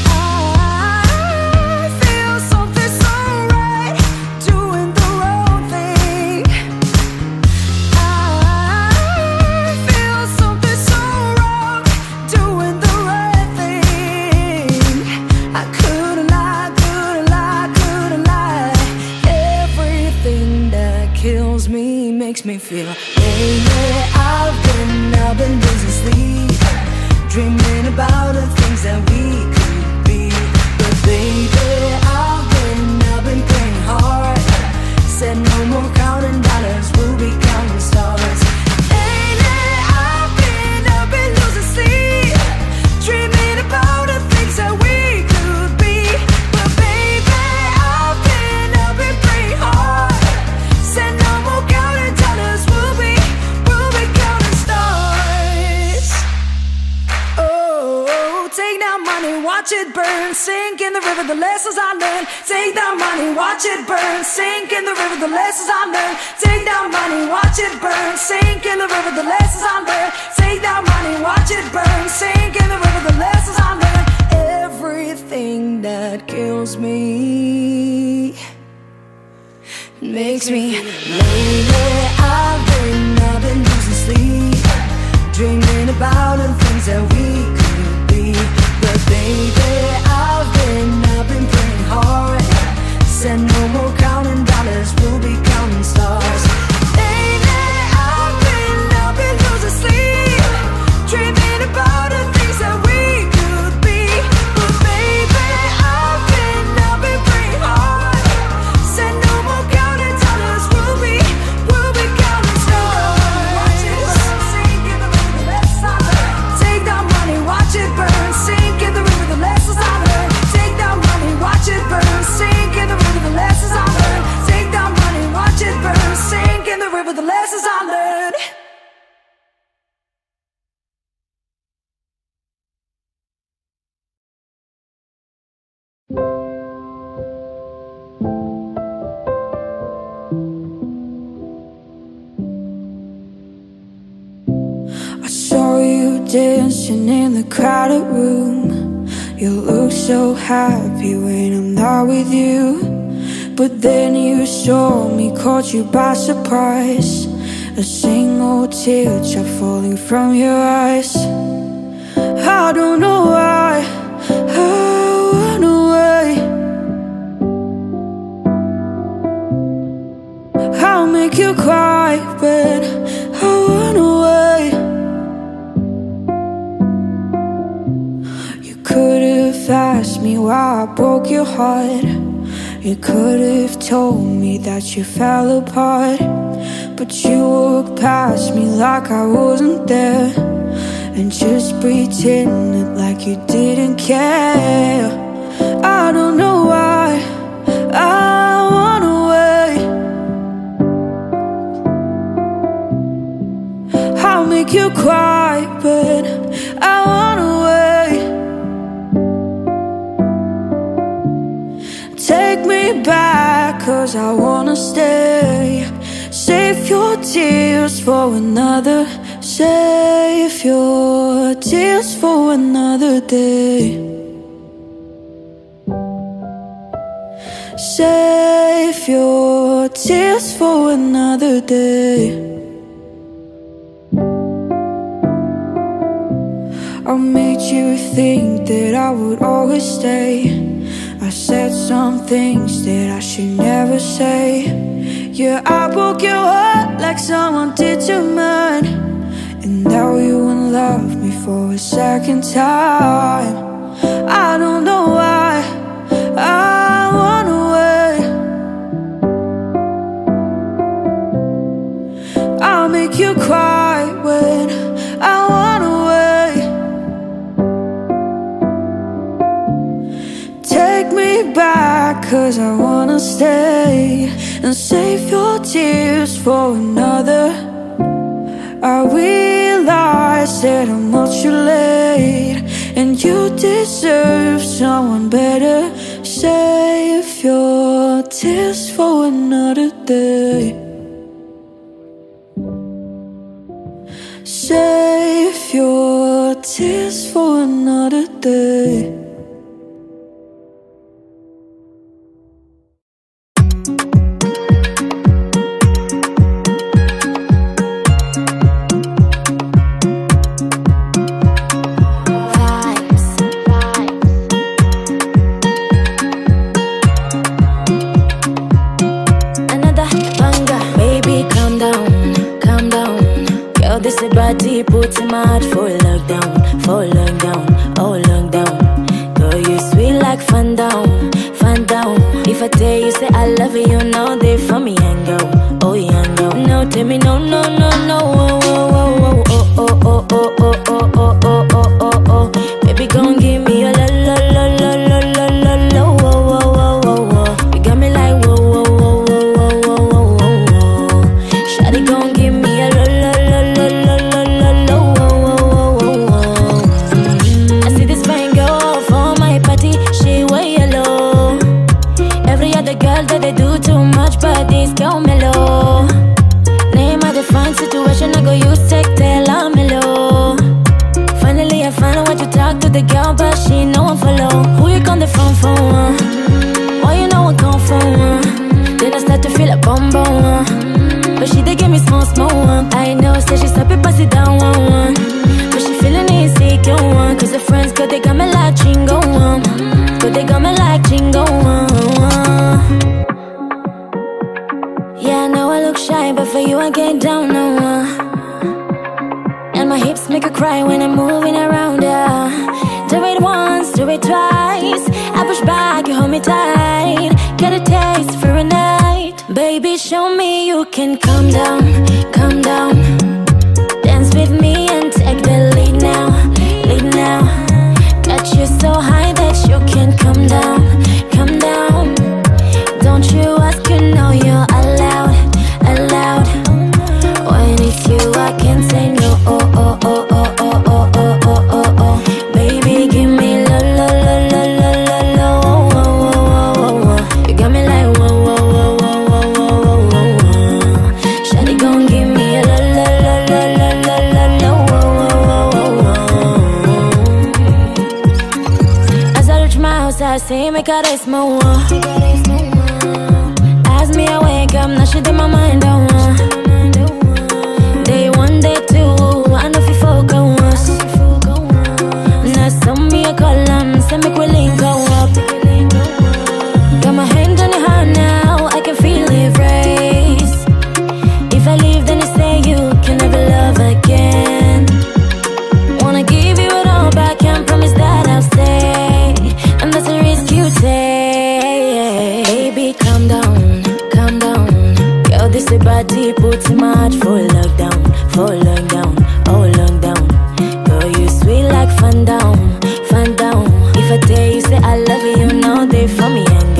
I feel something so right, doing the wrong thing. I feel something so wrong, doing the right thing. I couldn't lie, couldn't lie, couldn't lie. Everything that kills me makes me feel lately I've been losing sleep, dreaming about the things that we could that money, watch it burn. Sink in the river, the lessons I learned. Take that money, watch it burn. Sink in the river, the lessons I learned. Take that money, watch it burn. Sink in the river, the lessons I learned. Take that money, watch it burn. Sink in the river, the lessons I learned. Everything that kills me makes me. Lately I've been losing sleep, dreaming about the things that we could be. But baby, I've been praying hard. Said no more counting dollars, we'll be counting stars. Lately I've been losing sleep, dreaming about the things that we could be. But baby, I've been praying hard. Said no more counting dollars, we'll be counting stars. Sink in the river, the lessons I learned. Take that money, watch it burn. Sink in the river, the lessons I learned. Take that money, watch it burn. Sink in the river, the lessons I learned. Take that money, watch it burn. Sink in the river, the lessons I learned. I saw you dancing in the crowded room. You look so happy when I'm not with you. But then you saw me, caught you by surprise. A single teardrop falling from your eyes. I don't know why I run away. I'll make you cry, but I run away. You could have asked me why I broke your heart. You could have told me that you fell apart. But you walked past me like I wasn't there, and just pretended like you didn't care. I don't know why I run away. I'll make you cry, but I run away. Take me back, 'cause I wanna stay. Save your tears for another. Save your tears for another day. Save your tears for another day. I made you think that I would always stay. I said some things that I should never say. Yeah, I broke your heart like someone did to mine. And now you won't love me for a second time. I don't know why I run away. I'll make you cry when I run away. Take me back, 'cause I wanna stay. And save your tears for another. I realize that I'm much too late, and you deserve someone better. Save your tears for another day. Save your tears for another day. This a body put him out for lockdown, oh lockdown. Girl, you sweet like fun down. If I tell you say I love you, you know they for me and go, oh yeah, no. No, tell me no, no, no, no, oh, oh, oh, oh, oh, oh, oh, oh, oh, oh, oh, oh, oh, oh. Baby, gon' give me a la la la la la la la la, oh, oh, oh, oh, oh. You got me like whoa, whoa, whoa, whoa, whoa, whoa, whoa. Shawty gon' give me a la la la la la la la la, oh, oh, oh, oh, oh. I see this fine girl but she no one follow. Who you come the phone for? Why you know I come for? Then I start to feel like bum bum. But she they give me small small one. I know, say she stop it, pass it down one one. But she feeling insecure one. Cause her friends good, they got me like chingo one. Good, they got me like chingo one. Yeah, I know I look shy, but for you I get down no one. And my hips make her cry when I'm moving around her. Do it once, do it twice. I push back, you hold me tight. Get a taste for a night. Baby, show me you can calm down, calm down. Dance with me and take the lead now, lead now. Got you so high that you can come down, come down. Don't you ask, you know you're allowed, allowed. When it's you, I can't say no. Oh, oh, oh, oh, oh, oh, oh, oh, oh, oh. Baby, give me lo, lo, lo, lo, lo, lo, lo. Oh, oh, oh, oh, oh. You got me like whoa, whoa, whoa, whoa, whoa, whoa, whoa, whoa. Shawty gon' give me a lo, lo, lo, lo, lo, lo, lo, lo. Oh, oh, oh, oh. As I reach my house, I see me got a small wall. As me I wake up, now she did my mind on one. Day one, day two, I know if you focus. Now some me a call them, say me quick link go up. Got my hand on your heart now, I can feel it race. If I leave, then you say you can never love again. Wanna give you it all back, can't promise that I'll stay. And that's a risk you take. Baby, calm down, calm down. Girl, this is body put too much for lockdown, for lockdown, oh lockdown. Girl, you sweet like fun down, fun down. If I tell you say I love you, you know they for me and